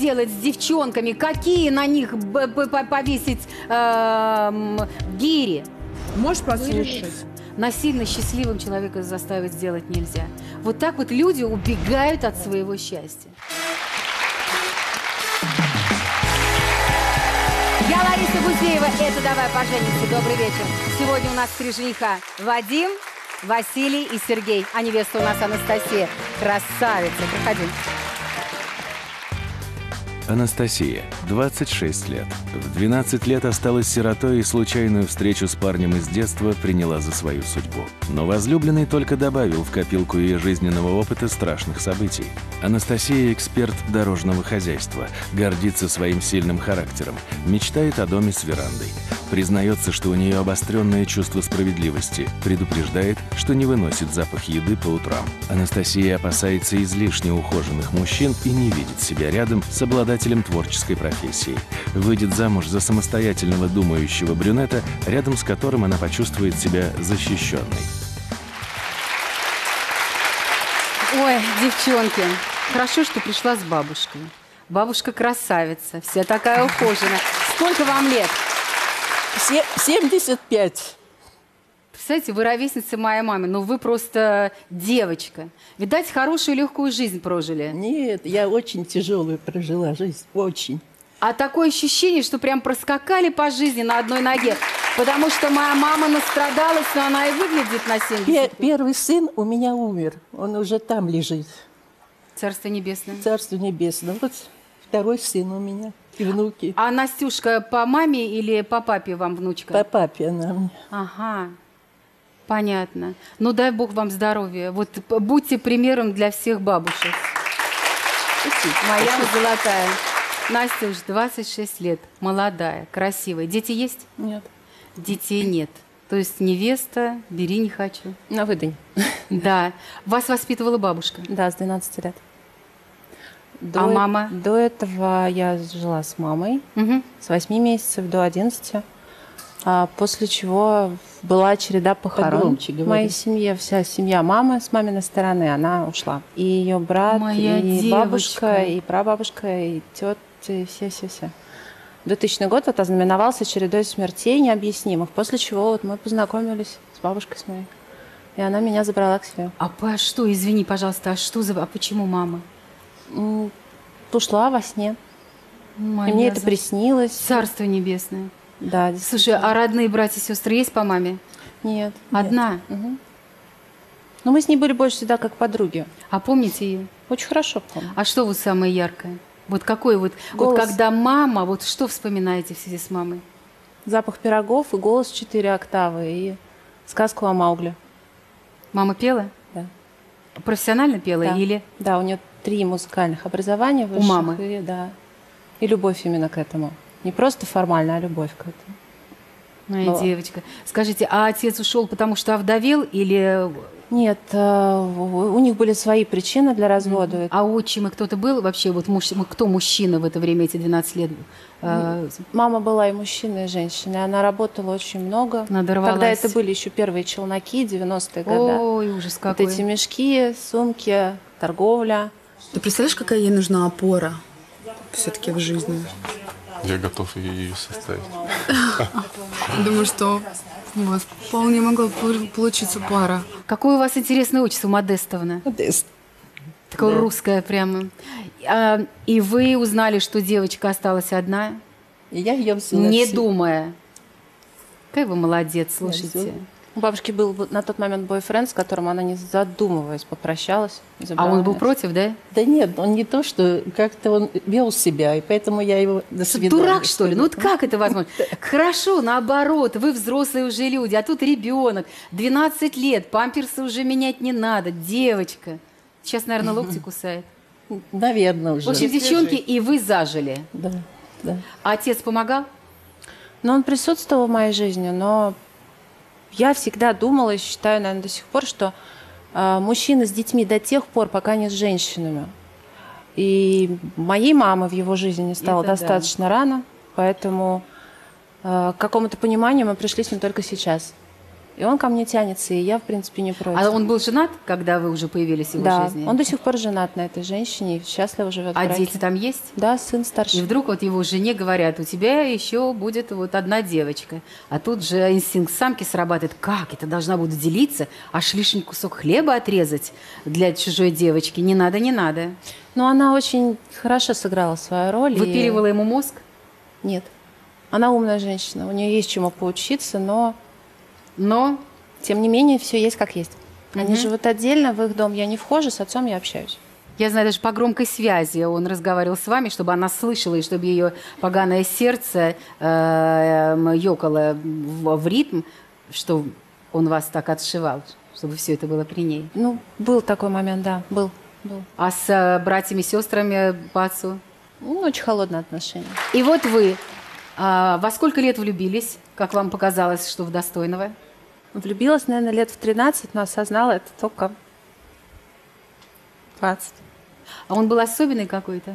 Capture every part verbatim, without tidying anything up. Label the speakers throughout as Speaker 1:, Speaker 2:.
Speaker 1: сделать с девчонками, какие на них повесить э, гири.
Speaker 2: Можешь послушать?
Speaker 1: Насильно счастливым человека заставить сделать нельзя. Вот так вот люди убегают от своего счастья. Я Лариса Гузеева, это «Давай поженимся». Добрый вечер. Сегодня у нас три жениха. Вадим, Василий и Сергей. А невеста у нас Анастасия. Красавица. Проходи.
Speaker 3: Анастасия, двадцать шесть лет. В двенадцать лет осталась сиротой и случайную встречу с парнем из детства приняла за свою судьбу. Но возлюбленный только добавил в копилку ее жизненного опыта страшных событий. Анастасия – эксперт дорожного хозяйства, гордится своим сильным характером, мечтает о доме с верандой. Признается, что у нее обостренное чувство справедливости, предупреждает, что не выносит запах еды по утрам. Анастасия опасается излишне ухоженных мужчин и не видит себя рядом с обладателем творческой профессии. Выйдет замуж за самостоятельного думающего брюнета, рядом с которым она почувствует себя защищенной.
Speaker 1: Ой, девчонки, хорошо, что пришла с бабушкой. Бабушка красавица, вся такая ухоженная. Сколько вам лет?
Speaker 4: семьдесят пять.
Speaker 1: Представляете, вы ровесница моей мамы, но вы просто девочка. Видать, хорошую легкую жизнь прожили.
Speaker 4: Нет, я очень тяжелую прожила жизнь, очень.
Speaker 1: А такое ощущение, что прям проскакали по жизни на одной ноге. Потому что моя мама настрадалась, но она и выглядит на семьдесят.
Speaker 4: Первый сын у меня умер, он уже там лежит.
Speaker 1: Царство небесное.
Speaker 4: Царство небесное. Вот второй сын у меня и внуки.
Speaker 1: А Настюшка по маме или по папе вам внучка?
Speaker 4: По папе она мне.
Speaker 1: Ага, понятно. Ну дай Бог вам здоровья. Вот будьте примером для всех бабушек. Моя золотая. Настя уже двадцать шесть лет, молодая, красивая. Дети есть?
Speaker 4: Нет.
Speaker 1: Детей нет. То есть невеста, бери не хочу.
Speaker 5: На выдань.
Speaker 1: Да. Вас воспитывала бабушка?
Speaker 5: Да, с двенадцати лет. До
Speaker 1: а мама?
Speaker 5: До этого я жила с мамой,
Speaker 1: угу.
Speaker 5: с восьми месяцев до одиннадцати. А после чего была череда похорон в моей семье. Вся семья мамы с маминой стороны, она ушла. И ее брат,
Speaker 1: Моя
Speaker 5: и
Speaker 1: девочка.
Speaker 5: бабушка, и прабабушка, и тети, все-все-все. двухтысячный год вот ознаменовался чередой смертей необъяснимых, после чего вот мы познакомились с бабушкой с моей. И она меня забрала к себе.
Speaker 1: А по что, извини, пожалуйста, а что за, а почему мама?
Speaker 5: М, Ушла во сне.
Speaker 1: Моя
Speaker 5: и мне это
Speaker 1: за...
Speaker 5: приснилось.
Speaker 1: Царство небесное.
Speaker 5: Да,
Speaker 1: слушай, а родные братья и сестры есть по маме?
Speaker 5: Нет.
Speaker 1: Одна?
Speaker 5: Нет. Угу. Но мы с ней были больше всегда как подруги.
Speaker 1: А помните ее?
Speaker 5: Очень хорошо помню.
Speaker 1: А что вот самое яркое? Вот какой вот, вот когда мама, вот что вспоминаете в связи с мамой?
Speaker 5: Запах пирогов и голос четыре октавы, и сказку о Маугли.
Speaker 1: Мама пела?
Speaker 5: Да.
Speaker 1: Профессионально пела
Speaker 5: да.
Speaker 1: или?
Speaker 5: Да, у нее три музыкальных образования высших.
Speaker 1: У мамы?
Speaker 5: И, да. И любовь именно к этому. Не просто формально, а любовь к этому.
Speaker 1: Моя
Speaker 5: Но...
Speaker 1: девочка. Скажите, а отец ушел, потому что овдовел или...
Speaker 5: Нет, у них были свои причины для развода.
Speaker 1: Mm-hmm. А отчимы кто-то был вообще? Вот муж... Кто мужчина в это время, эти двенадцать лет?
Speaker 5: Мама была и мужчина, и женщина. Она работала очень много.
Speaker 1: Надорвалась.
Speaker 5: Тогда это были еще первые челноки, девяностые годы.
Speaker 1: Ой, ужас какой.
Speaker 5: Вот эти мешки, сумки, торговля.
Speaker 2: Ты представляешь, какая ей нужна опора все-таки в жизни?
Speaker 6: Я готов ее составить.
Speaker 2: Думаю, что у вас вполне могла получиться пара.
Speaker 1: Какое у вас интересное отчество, Модестовна?
Speaker 4: Модест.
Speaker 1: Такое да. русское прямо. А, и вы узнали, что девочка осталась одна?
Speaker 4: И я ее взяла.
Speaker 1: Не
Speaker 4: все.
Speaker 1: думая. Какая вы молодец, слушайте.
Speaker 5: У бабушки был на тот момент бойфренд, с которым она, не задумываясь, попрощалась.
Speaker 1: А он был против, да?
Speaker 4: Да нет, он не то, что как-то он вел себя, и поэтому я его до свидания.
Speaker 1: Дурак, что ли? Ну вот как это возможно? Хорошо, наоборот, вы взрослые уже люди, а тут ребенок, двенадцать лет, памперсы уже менять не надо, девочка. Сейчас, наверное, локти кусает.
Speaker 4: Наверное, уже.
Speaker 1: В общем, девчонки, и вы зажили.
Speaker 4: Да, да.
Speaker 1: А отец помогал?
Speaker 5: Ну, он присутствовал в моей жизни, но я всегда думала и считаю, наверное, до сих пор, что э, мужчина с детьми до тех пор, пока не с женщинами. И моей мамы в его жизни не стало
Speaker 1: Это
Speaker 5: достаточно
Speaker 1: да.
Speaker 5: рано, поэтому э, к какому-то пониманию мы пришли с ним только сейчас. И он ко мне тянется, и я, в принципе, не против.
Speaker 1: А он был женат, когда вы уже появились в его
Speaker 5: Да,
Speaker 1: жизни?
Speaker 5: он до сих пор женат на этой женщине и счастливо живет в
Speaker 1: А
Speaker 5: браке.
Speaker 1: дети там есть?
Speaker 5: Да, сын старший.
Speaker 1: И вдруг вот его жене говорят, у тебя еще будет вот одна девочка. А тут же инстинкт самки срабатывает. Как? Это должна буду делиться, аж лишний кусок хлеба отрезать для чужой девочки. Не надо, не надо.
Speaker 5: Но она очень хорошо сыграла свою роль. и-
Speaker 1: Выпиливала ему мозг?
Speaker 5: Нет. Она умная женщина, у нее есть чему поучиться, но,
Speaker 1: Но
Speaker 5: тем не менее, все есть как есть. Они
Speaker 1: Мгм.
Speaker 5: живут отдельно, в их дом я не вхожу, с отцом я общаюсь.
Speaker 1: я знаю, даже по громкой связи он разговаривал с вами, чтобы она слышала, и чтобы ее поганое сердце э, ёкало в, в ритм, что он вас так отшивал, чтобы все это было при ней.
Speaker 5: Ну, был такой момент, да, был. был.
Speaker 1: А с э, братьями, сестрами по отцу?
Speaker 5: Ну, очень холодные отношения.
Speaker 1: И вот вы а, во сколько лет влюбились, как вам показалось, что в достойного?
Speaker 5: Влюбилась, наверное, лет в тринадцать, но осознала это только в двадцать.
Speaker 1: А он был особенный какой-то?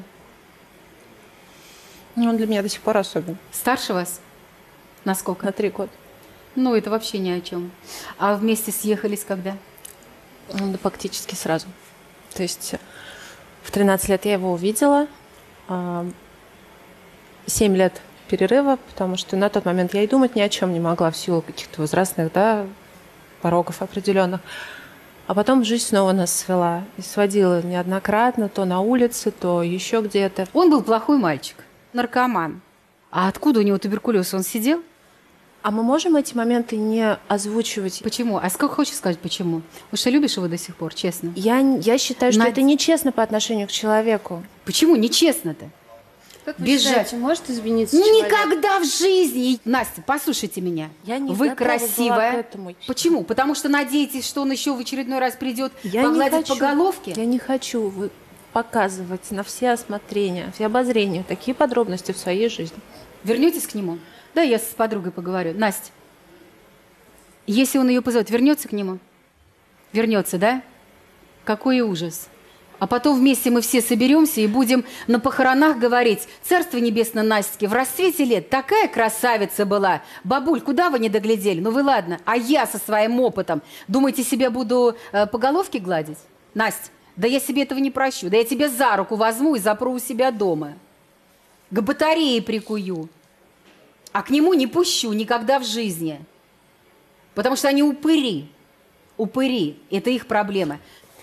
Speaker 5: Ну, он для меня до сих пор особен.
Speaker 1: Старше вас? Насколько?
Speaker 5: На три года.
Speaker 1: Ну, это вообще ни о чем. А вместе съехались когда?
Speaker 5: Ну, да, практически сразу. То есть э, в тринадцать лет я его увидела, а, семь лет перерыва, потому что на тот момент я и думать ни о чем не могла в силу каких-то возрастных, да, порогов определенных. А потом жизнь снова нас свела. И сводила неоднократно, то на улице, то еще где-то.
Speaker 1: Он был плохой мальчик, наркоман. А откуда у него туберкулез? Он сидел?
Speaker 5: А мы можем эти моменты не озвучивать?
Speaker 1: Почему? А сколько хочешь сказать, почему? Потому что любишь его до сих пор, честно.
Speaker 5: Я, я считаю, что
Speaker 1: Надь-
Speaker 5: это нечестно по отношению к человеку.
Speaker 1: Почему нечестно-то?
Speaker 2: Как вы
Speaker 1: Бежать.
Speaker 2: считаете, может измениться
Speaker 1: Ну,
Speaker 2: человек?
Speaker 1: никогда в жизни. Настя, послушайте меня.
Speaker 5: Я не
Speaker 1: Вы
Speaker 5: готова была
Speaker 1: красивая.
Speaker 5: к этому.
Speaker 1: Почему? Потому что надеетесь, что он еще в очередной раз придет
Speaker 5: Я не
Speaker 1: погладить
Speaker 5: хочу,
Speaker 1: по головке?
Speaker 5: Я не хочу вы- показывать на все осмотрения, все обозрения такие подробности в своей жизни.
Speaker 1: Вернетесь к нему? Да, я с подругой поговорю. Настя, если он ее позовет, вернется к нему? Вернется, да? Какой ужас. А потом вместе мы все соберемся и будем на похоронах говорить: «Царство небесное Настеньке, в расцвете лет такая красавица была. Бабуль, куда вы не доглядели? Ну вы ладно. А я со своим опытом, думаете, себя буду э, по головке гладить? Настя, да я себе этого не прощу. Да я тебя за руку возьму и запру у себя дома. К батарее прикую. А к нему не пущу никогда в жизни. Потому что они упыри. Упыри. Это их проблема.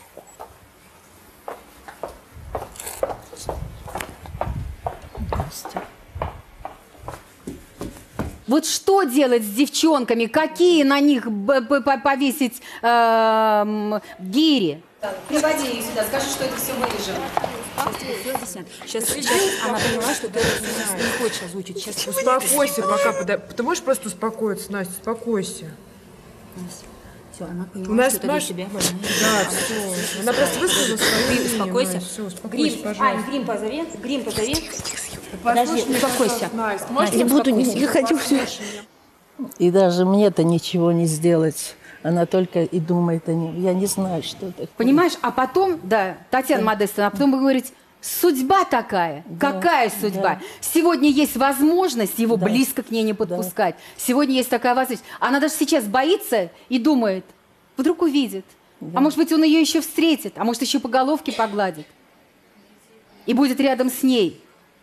Speaker 1: Вот что делать с девчонками? Какие на них б- б- по- повесить эм, гири? Приводи ее сюда, скажи, что это все вырежем.
Speaker 7: Сейчас, сейчас она поняла, что ты не хочешь озвучить. Сейчас
Speaker 8: Успокойся пока, пода- ты можешь просто успокоиться, Настя, успокойся.
Speaker 7: Все, она поняла,
Speaker 8: У нас
Speaker 7: что ты для
Speaker 8: Маш-
Speaker 7: себя.
Speaker 8: Да, все. Она просто высказала свое
Speaker 7: Ты
Speaker 8: мнение,
Speaker 7: успокойся.
Speaker 8: Настя, все, успокойся,
Speaker 7: Грим,
Speaker 8: пожалуйста.
Speaker 7: Ань, грим позови, грим позови.
Speaker 8: Подожди,
Speaker 7: успокойся.
Speaker 8: Настя, можешь
Speaker 5: Не буду, не,
Speaker 8: успокоиться?
Speaker 5: не хочу.
Speaker 4: И даже мне-то ничего не сделать. Она только и думает о нем. Я не знаю, что это.
Speaker 1: Понимаешь? А потом, да, Татьяна Модестовна, а потом вы говорите: судьба такая.
Speaker 4: Да,
Speaker 1: Какая судьба?
Speaker 4: да.
Speaker 1: Сегодня есть возможность его
Speaker 4: Да.
Speaker 1: близко к ней не подпускать. Сегодня есть такая возможность. Она даже сейчас боится и думает: вдруг увидит. А может быть, он ее еще встретит, а может, еще по головке погладит. И будет рядом с ней.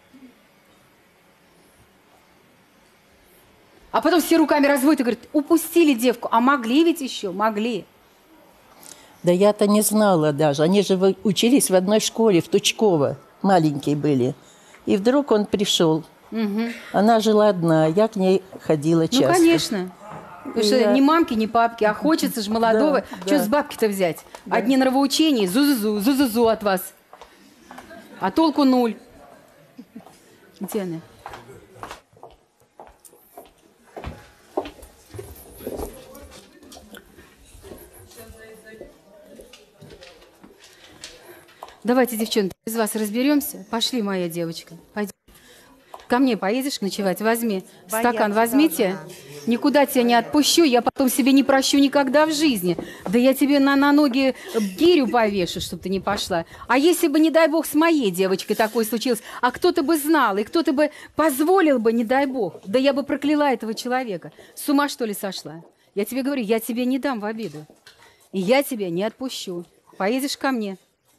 Speaker 1: А потом все руками разводят и говорят: упустили девку. А могли ведь еще, могли.
Speaker 4: Да я-то не знала даже. Они же вы- учились в одной школе, в Тучково. Маленькие были. И вдруг он пришел. Она жила одна, я к ней ходила часто.
Speaker 1: Ну, конечно. Потому что
Speaker 4: Я-
Speaker 1: ни мамки, ни папки, а хочется же молодого.
Speaker 4: Да,
Speaker 1: Что
Speaker 4: да.
Speaker 1: с бабки-то взять? Одни нравоучения, зу-зу-зу, зу-зу-зу от вас. А толку нуль. Где она? Давайте, девчонки, без вас разберемся. Пошли, моя девочка. Пойдем. Ко мне поедешь ночевать? Возьми. Стакан возьмите. Никуда тебя не отпущу, я потом себе не прощу никогда в жизни. Да я тебе на, на ноги гирю повешу, чтобы ты не пошла. А если бы, не дай бог, с моей девочкой такое случилось, а кто-то бы знал, и кто-то бы позволил бы, не дай бог, да я бы прокляла этого человека. С ума, что ли, сошла? Я Я тебе говорю, я тебе не дам в обиду. И я тебя не отпущу. Поедешь ко мне.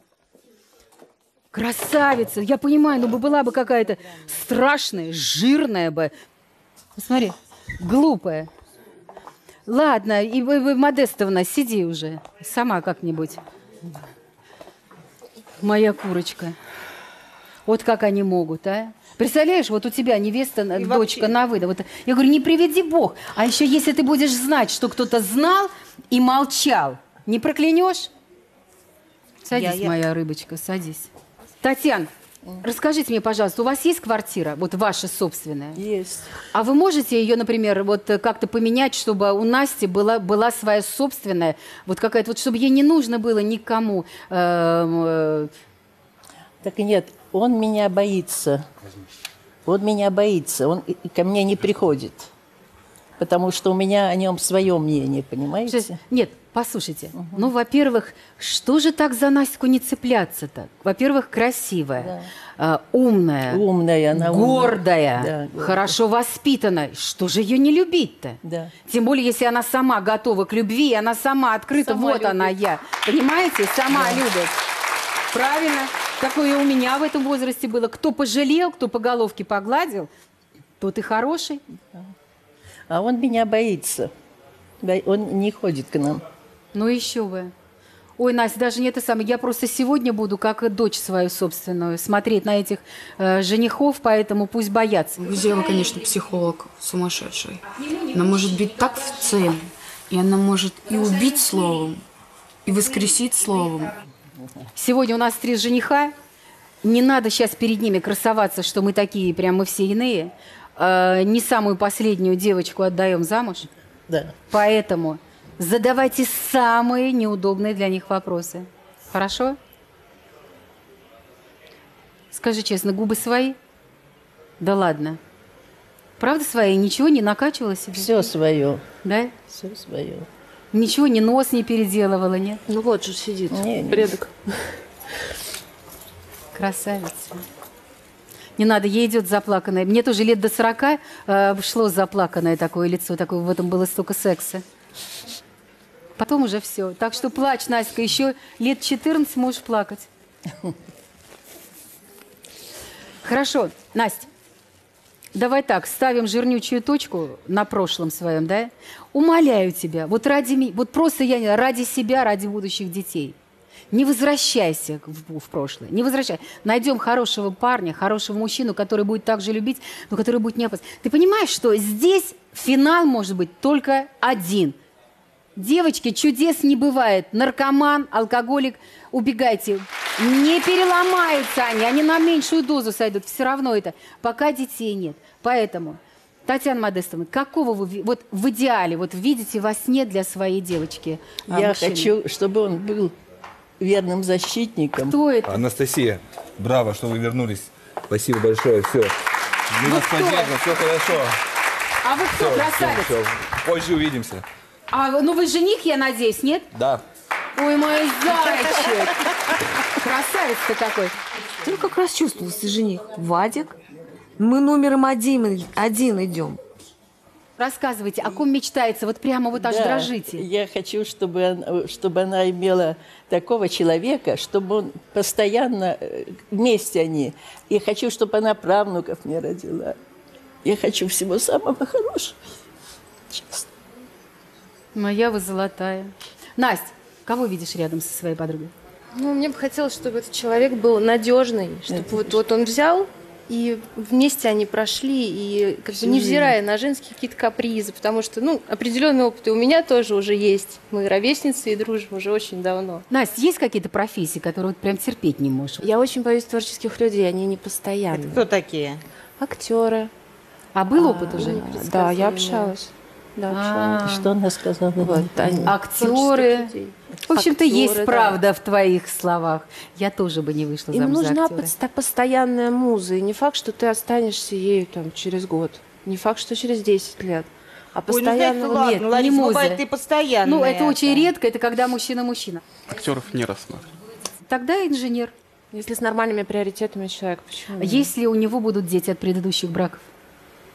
Speaker 1: Красавица! Я понимаю, ну бы была бы какая-то страшная, жирная бы. Посмотри, глупая. Ладно, и вы, вы, Модестовна, сиди уже. Сама как-нибудь. Моя курочка. Вот как они могут, а? Представляешь, вот у тебя невеста, и дочка вообще... на выдо. Вот, я говорю, не приведи Бог. А еще если ты будешь знать, что кто-то знал и молчал, не проклянешь? Садись, я, моя я... рыбочка, садись. Татьяна, mm. расскажите мне, пожалуйста, у вас есть квартира, вот ваша собственная?
Speaker 4: Есть.
Speaker 1: А вы можете ее, например, вот как-то поменять, чтобы у Насти была, была своя собственная, вот какая-то, вот чтобы ей не нужно было никому... Э, э...
Speaker 4: Так нет, он меня боится. Он меня боится, он ко мне не приходит. Потому что у меня о нем свое мнение, понимаете?
Speaker 1: Нет, послушайте. Угу. Ну, во-первых, что же так за Настю не цепляться-то? Во-первых, красивая, да. э, умная,
Speaker 4: умная она
Speaker 1: гордая,
Speaker 4: да,
Speaker 1: хорошо воспитанная. Что же ее не любить-то?
Speaker 4: Да.
Speaker 1: Тем более, если она сама готова к любви, она сама открыта. Сама вот любит. Она я. Понимаете? Сама да. любит. Правильно. Такое у меня в этом возрасте было. Кто пожалел, кто по головке погладил, тот и хороший.
Speaker 4: А он меня боится. Он не ходит к нам.
Speaker 1: Ну еще бы. Ой, Настя, даже не это самое. Я просто сегодня буду, как дочь свою собственную, смотреть на этих э, женихов, поэтому пусть боятся.
Speaker 2: Гузеева, конечно, психолог сумасшедший. Она может бить так в цель, и она может и убить словом, и воскресить словом.
Speaker 1: Сегодня у нас три жениха. Не надо сейчас перед ними красоваться, что мы такие, прям мы все иные. Э, не самую последнюю девочку отдаем замуж.
Speaker 4: Да.
Speaker 1: Поэтому задавайте самые неудобные для них вопросы. Хорошо? Скажи честно, губы свои? Да ладно. Правда свои? Ничего не накачивала себе?
Speaker 4: Все свое.
Speaker 1: Да?
Speaker 4: Все свое.
Speaker 1: Ничего, ни нос не переделывала, нет?
Speaker 5: Ну вот же сидит,
Speaker 4: не,
Speaker 5: предок.
Speaker 1: Красавица. Не надо, ей идет заплаканное. Мне тоже лет до сорока э, шло заплаканное такое лицо, такое, в этом было столько секса. Потом уже все. Так что плачь, Настя, еще лет четырнадцать можешь плакать. Хорошо, Настя. Давай так, ставим жирнючую точку на прошлом своем, да? Умоляю тебя, вот ради меня, вот просто я ради себя, ради будущих детей. Не возвращайся в, в прошлое, не возвращайся. Найдем хорошего парня, хорошего мужчину, который будет так же любить, но который будет не опасен. Ты понимаешь, что здесь финал может быть только один. Девочки, чудес не бывает. Наркоман, алкоголик, убегайте. Не переломаются они, они на меньшую дозу сойдут. Все равно это, пока детей нет. Поэтому, Татьяна Модестовна, какого вы вот в идеале вот видите во сне для своей девочки?
Speaker 4: Я мужчины? Хочу, чтобы он был верным защитником.
Speaker 1: Кто это?
Speaker 9: Анастасия, браво, что вы вернулись. Спасибо большое, все. Мы вас поддержим, все хорошо.
Speaker 1: А вы кто,
Speaker 9: все,
Speaker 1: красавец?
Speaker 9: Все, все. Позже увидимся.
Speaker 1: А, ну вы жених, я надеюсь, нет?
Speaker 9: Да.
Speaker 1: Ой, мой зайчик. Красавец ты какой.
Speaker 10: Ты как раз чувствовался жених. Вадик, мы номером один, один идем.
Speaker 1: Рассказывайте, о ком мечтается? Вот прямо вот аж
Speaker 4: да,
Speaker 1: дрожите.
Speaker 4: Я хочу, чтобы, он, чтобы она имела такого человека, чтобы он постоянно вместе они. И хочу, чтобы она правнуков мне родила. Я хочу всего самого хорошего. Честно.
Speaker 1: Моя вы золотая. Настя, кого видишь рядом со своей подругой?
Speaker 5: Ну, мне бы хотелось, чтобы этот человек был надежный, чтобы вот, вот он взял, и вместе они прошли, и как бы невзирая на женские какие-то капризы, потому что, ну, определенный опыт и у меня тоже уже есть. Мы ровесницы и дружим уже очень давно.
Speaker 1: Настя, есть какие-то профессии, которые вот прям терпеть не можешь?
Speaker 5: Я очень боюсь творческих людей, они не постоянные.
Speaker 10: Это кто такие?
Speaker 5: Актеры.
Speaker 1: А был опыт уже?
Speaker 5: Да, я общалась. Да,
Speaker 1: А,
Speaker 4: что она сказала?
Speaker 5: Вот, они,
Speaker 1: актеры. В общем-то,
Speaker 5: Актеры,
Speaker 1: есть
Speaker 5: да.
Speaker 1: правда в твоих словах. Я тоже бы не вышла
Speaker 5: Им
Speaker 1: замуж за
Speaker 5: нужна
Speaker 1: актера.
Speaker 5: пост- постоянная муза. И не факт, что ты останешься ею там, через год. Не факт, что через десять лет. А постоянно...
Speaker 10: Ой, ну, знаете,
Speaker 1: Нет,
Speaker 10: ладно,
Speaker 1: не
Speaker 10: Лариса,
Speaker 1: муза.
Speaker 10: бывает, ты постоянно.
Speaker 1: Ну, это очень редко, это когда мужчина-мужчина.
Speaker 6: Актеров не рассматривают.
Speaker 1: Тогда инженер.
Speaker 5: Если с нормальными приоритетами человек, почему? нет?
Speaker 1: Если у него будут дети от предыдущих браков?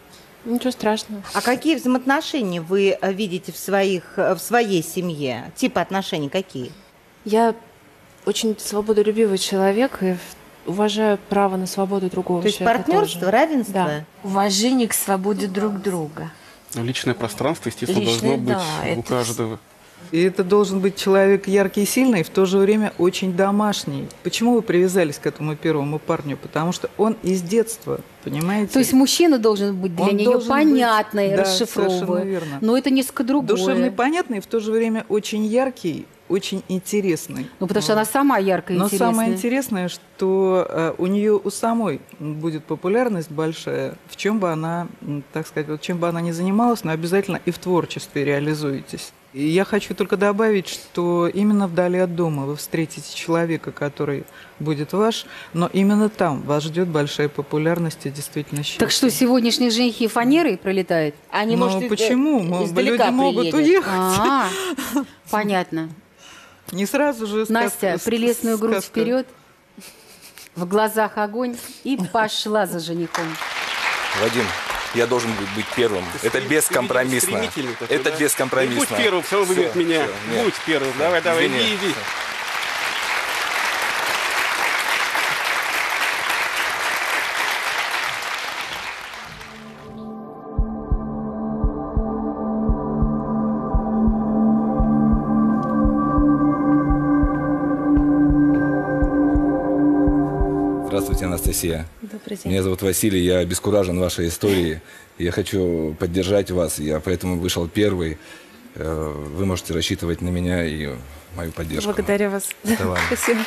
Speaker 5: Ничего страшного.
Speaker 11: А какие взаимоотношения вы э, видите в, своих, э, в своей семье? Типы отношений какие?
Speaker 5: Я очень свободолюбивый человек и уважаю право на свободу другого
Speaker 11: То есть
Speaker 5: человека
Speaker 11: партнерство,
Speaker 5: тоже.
Speaker 11: равенство?
Speaker 5: Да.
Speaker 10: Уважение к свободе друг друга.
Speaker 6: Личное пространство, естественно,
Speaker 10: Личное,
Speaker 6: должно быть
Speaker 10: да,
Speaker 6: у
Speaker 10: это
Speaker 6: каждого.
Speaker 12: И это должен быть человек яркий и сильный, и в то же время очень домашний. Почему вы привязались к этому первому парню? Потому что он из детства, понимаете?
Speaker 1: То есть мужчина должен быть для
Speaker 12: Он
Speaker 1: нее
Speaker 12: должен
Speaker 1: понятный,
Speaker 12: быть, да,
Speaker 1: расшифровывая.
Speaker 12: совершенно верно.
Speaker 1: Но это несколько другое.
Speaker 12: Душевный, понятный, и в то же время очень яркий, очень интересный.
Speaker 1: Ну, потому что она сама яркая и
Speaker 12: Но
Speaker 1: интересная.
Speaker 12: самое интересное, что э, у нее у самой будет популярность большая, в чем бы она, м, так сказать, вот чем бы она ни занималась, но обязательно и в творчестве реализуетесь. И я хочу только добавить, что именно вдали от дома вы встретите человека, который будет ваш, но именно там вас ждет большая популярность и действительно счастье.
Speaker 1: Так что, сегодняшние женихи фанерой пролетают?
Speaker 11: Они,
Speaker 12: Ну,
Speaker 11: может, и-
Speaker 12: почему?
Speaker 11: э,
Speaker 12: Мы-
Speaker 11: издалека
Speaker 12: люди могут
Speaker 11: приедут.
Speaker 12: уехать.
Speaker 1: А, понятно.
Speaker 12: Не сразу же...
Speaker 1: Настя,
Speaker 12: сказка-
Speaker 1: прелестную грудь
Speaker 12: сказка.
Speaker 1: вперед, в глазах огонь, и пошла за женихом.
Speaker 9: Вадим, я должен быть, быть первым. Это бескомпромиссно.
Speaker 13: Стремительный такой,
Speaker 9: Это
Speaker 13: да?
Speaker 9: бескомпромиссно.
Speaker 13: Будь первым, все равно выберет
Speaker 9: Всё,
Speaker 13: меня.
Speaker 9: всё, нет.
Speaker 13: Будь первым. Давай, давай,
Speaker 9: Извини.
Speaker 13: иди, иди.
Speaker 9: Здравствуйте, Анастасия.
Speaker 5: Добрый день.
Speaker 9: Меня зовут Василий, я обескуражен вашей историей. Я хочу поддержать вас, я поэтому вышел первый. Э, Вы можете рассчитывать на меня и мою поддержку.
Speaker 5: Благодарю вас.
Speaker 9: Это вам.
Speaker 5: Спасибо.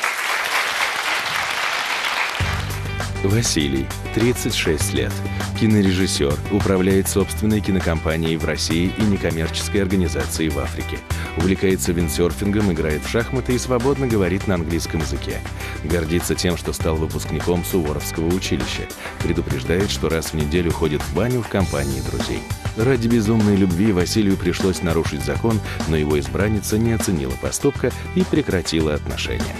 Speaker 3: Василий, тридцать шесть лет, кинорежиссер, управляет собственной кинокомпанией в России и некоммерческой организацией в Африке. Увлекается виндсерфингом, играет в шахматы и свободно говорит на английском языке. Гордится тем, что стал выпускником Суворовского училища. Предупреждает, что раз в неделю ходит в баню в компании друзей. Ради безумной любви Василию пришлось нарушить закон, но его избранница не оценила поступка и прекратила отношения.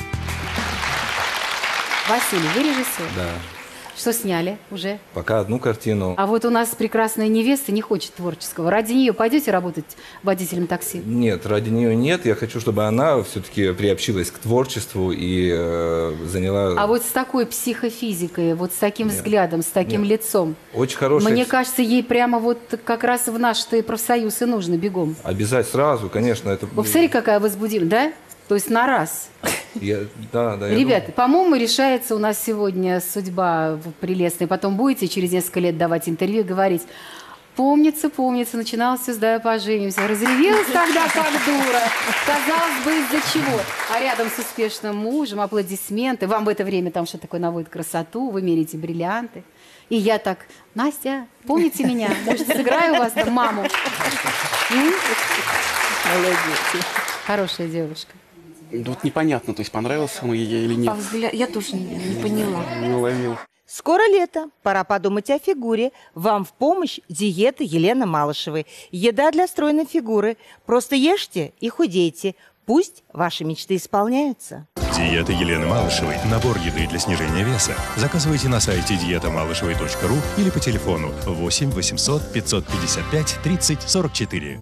Speaker 1: Василий, вы режиссер?
Speaker 9: Да.
Speaker 1: Что сняли уже?
Speaker 9: Пока одну картину.
Speaker 1: А вот у нас прекрасная невеста не хочет творческого. Ради нее пойдете работать водителем такси?
Speaker 9: Нет, ради нее нет. Я хочу, чтобы она все-таки приобщилась к творчеству и э, заняла...
Speaker 1: А вот с такой психофизикой, вот с таким
Speaker 9: Нет.
Speaker 1: взглядом, с таким
Speaker 9: Нет.
Speaker 1: лицом.
Speaker 9: Очень хорошая...
Speaker 1: Мне кажется, ей прямо вот как раз в наш-то профсоюз и нужно бегом.
Speaker 9: Обязательно, сразу, конечно. Это...
Speaker 1: Вот смотри, какая возбудимая, да? То есть на раз.
Speaker 9: Я... Да, да, я
Speaker 1: Ребята, по-моему, решается у нас сегодня судьба прелестная. Потом будете через несколько лет давать интервью и говорить: помнится, помнится, начиналось все с «давай поженимся». Разревелась тогда как дура. Казалось бы, из-за чего? А рядом с успешным мужем аплодисменты. Вам в это время там что такое наводит красоту, вы меряете бриллианты. И я так: Настя, помните меня? Может, сыграю у вас там маму? М?
Speaker 12: Молодец.
Speaker 1: Хорошая девушка.
Speaker 13: Вот непонятно, то есть понравился он ей или
Speaker 10: По
Speaker 13: нет.
Speaker 10: взгляду, я тоже не, не поняла.
Speaker 13: Не уловил.
Speaker 11: Скоро лето, пора подумать о фигуре. Вам в помощь диета Елены Малышевой. Еда для стройной фигуры. Просто ешьте и худейте. Пусть ваши мечты исполняются.
Speaker 14: Диета Елены Малышевой. Набор еды для снижения веса. Заказывайте на сайте диета малышевой точка ру или по телефону восемь восемьсот пятьсот пятьдесят пять тридцать сорок четыре.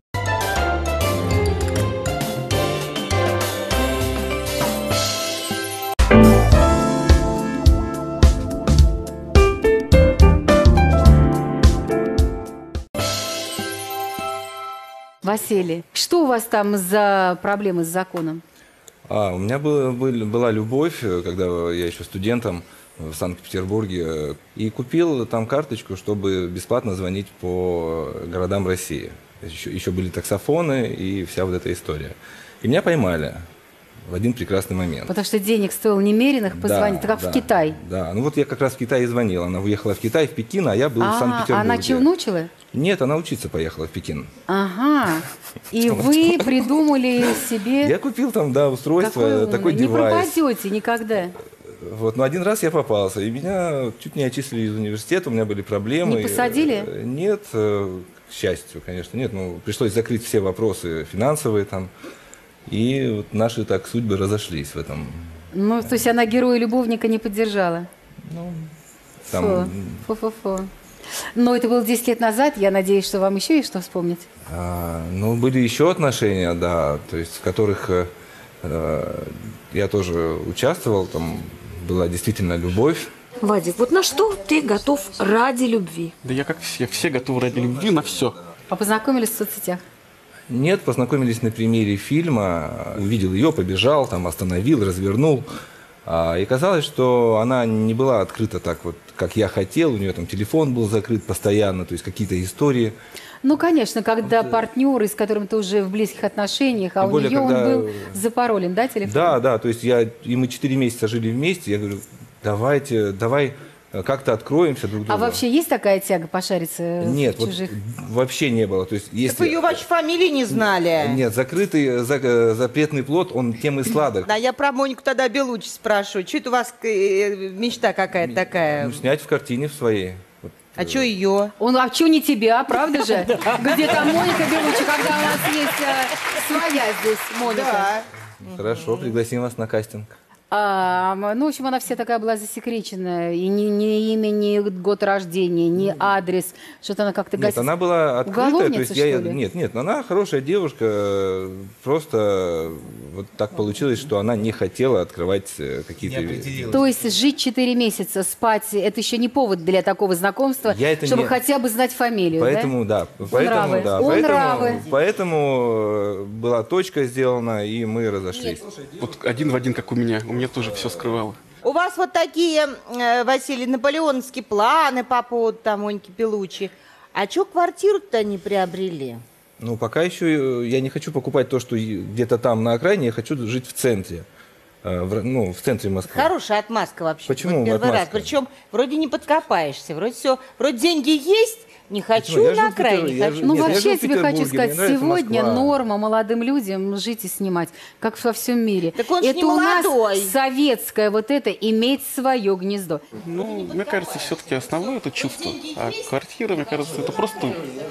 Speaker 1: Василий, что у вас там за проблемы с законом?
Speaker 9: А, у меня был, был- была любовь, э, когда я еще студентом в Санкт-Петербурге, э, и купил там карточку, чтобы бесплатно звонить по городам России. Еще, еще были таксофоны и вся вот эта история. И меня поймали в один прекрасный момент.
Speaker 1: Потому что денег стоило немеренных позвонить,
Speaker 9: Да,
Speaker 1: как
Speaker 9: да,
Speaker 1: в Китай.
Speaker 9: Да, ну вот я как раз в Китай и звонил. Она уехала в Китай, в Пекин, а я был в
Speaker 1: А,
Speaker 9: Санкт-Петербурге.
Speaker 1: она челнучила?
Speaker 9: Нет, она учиться поехала в Пекин.
Speaker 1: Ага. И вы придумали себе...
Speaker 9: Я купил там, да, устройство,
Speaker 1: Какой умный.
Speaker 9: такой
Speaker 1: Не
Speaker 9: девайс.
Speaker 1: пропадете никогда.
Speaker 9: Вот, но один раз я попался, и меня чуть не отчислили из университета, у меня были проблемы.
Speaker 1: Не посадили?
Speaker 9: Э, Нет, э, к счастью, конечно, нет. Ну, пришлось закрыть все вопросы финансовые там. И вот наши так судьбы разошлись в этом.
Speaker 1: Ну, то есть она героя-любовника не поддержала?
Speaker 9: Там,
Speaker 1: Фу, фу-фу-фу. Но это было десять лет назад. Я надеюсь, что вам еще есть что вспомнить.
Speaker 9: А, ну, были еще отношения, да, то есть в которых э, э, я тоже участвовал, там была действительно любовь.
Speaker 10: Вадик, вот на что ты готов ради любви?
Speaker 13: Да я как все, все готовы ради любви на все.
Speaker 1: А познакомились в соцсетях?
Speaker 9: Нет, познакомились на примере фильма, увидел ее, побежал, там остановил, развернул. А, и казалось, что она не была открыта так вот, как я хотел, у нее там телефон был закрыт постоянно, то есть какие-то истории.
Speaker 1: Ну, конечно, когда партнеры, с которыми ты уже в близких отношениях, а
Speaker 9: Тем
Speaker 1: у
Speaker 9: более,
Speaker 1: нее
Speaker 9: когда-
Speaker 1: он был запаролен, да, телефон?
Speaker 9: Да, да, то есть я, и мы четыре месяца жили вместе, я говорю, давайте, давай как-то откроемся друг другу.
Speaker 1: А вообще есть такая тяга пошариться
Speaker 9: Нет,
Speaker 1: в
Speaker 9: вот
Speaker 1: чужих?
Speaker 9: вообще не было. То есть,
Speaker 11: Так
Speaker 9: если...
Speaker 11: вы ее вообще фамилии не знали.
Speaker 9: Нет, закрытый за- запретный плод, он тем и сладок.
Speaker 11: Да, я про Монику тогда Белучи спрашиваю. Что это у вас э, мечта какая-то такая?
Speaker 9: Ну, снять в картине в своей. Вот.
Speaker 11: А что ее?
Speaker 1: Он, а что не тебя, правда же? Где там Моника Белучи, когда у нас есть э, своя здесь Моника?
Speaker 9: Хорошо, пригласим вас на кастинг.
Speaker 1: А, ну, в общем, она вся такая была засекреченная. И ни, ни имя, ни год рождения, ни адрес. Что-то она как-то
Speaker 9: Нет,
Speaker 1: гасит.
Speaker 9: она была открытая. То
Speaker 1: Уголовница,
Speaker 9: есть я,
Speaker 1: что ли?
Speaker 9: Нет, нет, она хорошая девушка. Просто вот так получилось, что она не хотела открывать э, какие-то...
Speaker 1: То есть жить четыре месяца, спать, это еще не повод для такого знакомства,
Speaker 9: Я это
Speaker 1: чтобы
Speaker 9: не-
Speaker 1: хотя бы знать фамилию,
Speaker 9: Поэтому, да, поэтому,
Speaker 1: нравы.
Speaker 9: да,
Speaker 1: О,
Speaker 9: поэтому,
Speaker 1: нравы.
Speaker 9: поэтому э, была точка сделана, и мы разошлись.
Speaker 13: Вот один в один, как у меня. У меня тоже все скрывало.
Speaker 11: У вас вот такие, э, Василий, наполеоновские планы по поводу там Моники Белучи. А что квартиру-то не приобрели?
Speaker 9: Ну, пока еще э, я не хочу покупать то, что и- где-то там на окраине, я хочу жить в центре. Э, в, ну, в центре Москвы.
Speaker 11: Хорошая отмазка вообще.
Speaker 9: Почему
Speaker 11: Вот первый раз.
Speaker 9: отмазка?
Speaker 11: Причем вроде не подкопаешься, вроде все, вроде деньги есть, не хочу
Speaker 9: Почему? Я
Speaker 11: на
Speaker 9: живу в Питере,
Speaker 11: окраине,
Speaker 9: я
Speaker 11: хочу.
Speaker 9: живу-
Speaker 1: Ну,
Speaker 9: Нет, я
Speaker 1: вообще,
Speaker 9: живу
Speaker 1: я
Speaker 9: в
Speaker 1: тебе хочу
Speaker 9: Петербурге,
Speaker 1: сказать,
Speaker 9: мне нравится
Speaker 1: сегодня
Speaker 9: Москва.
Speaker 1: норма молодым людям жить и снимать, как во всем мире.
Speaker 11: Так он ж
Speaker 1: это
Speaker 11: не
Speaker 1: у
Speaker 11: молодой.
Speaker 1: нас советское вот это иметь свое гнездо.
Speaker 13: Ну, мне кажется, все-таки основное это чувство. А квартира, мне кажется, это просто...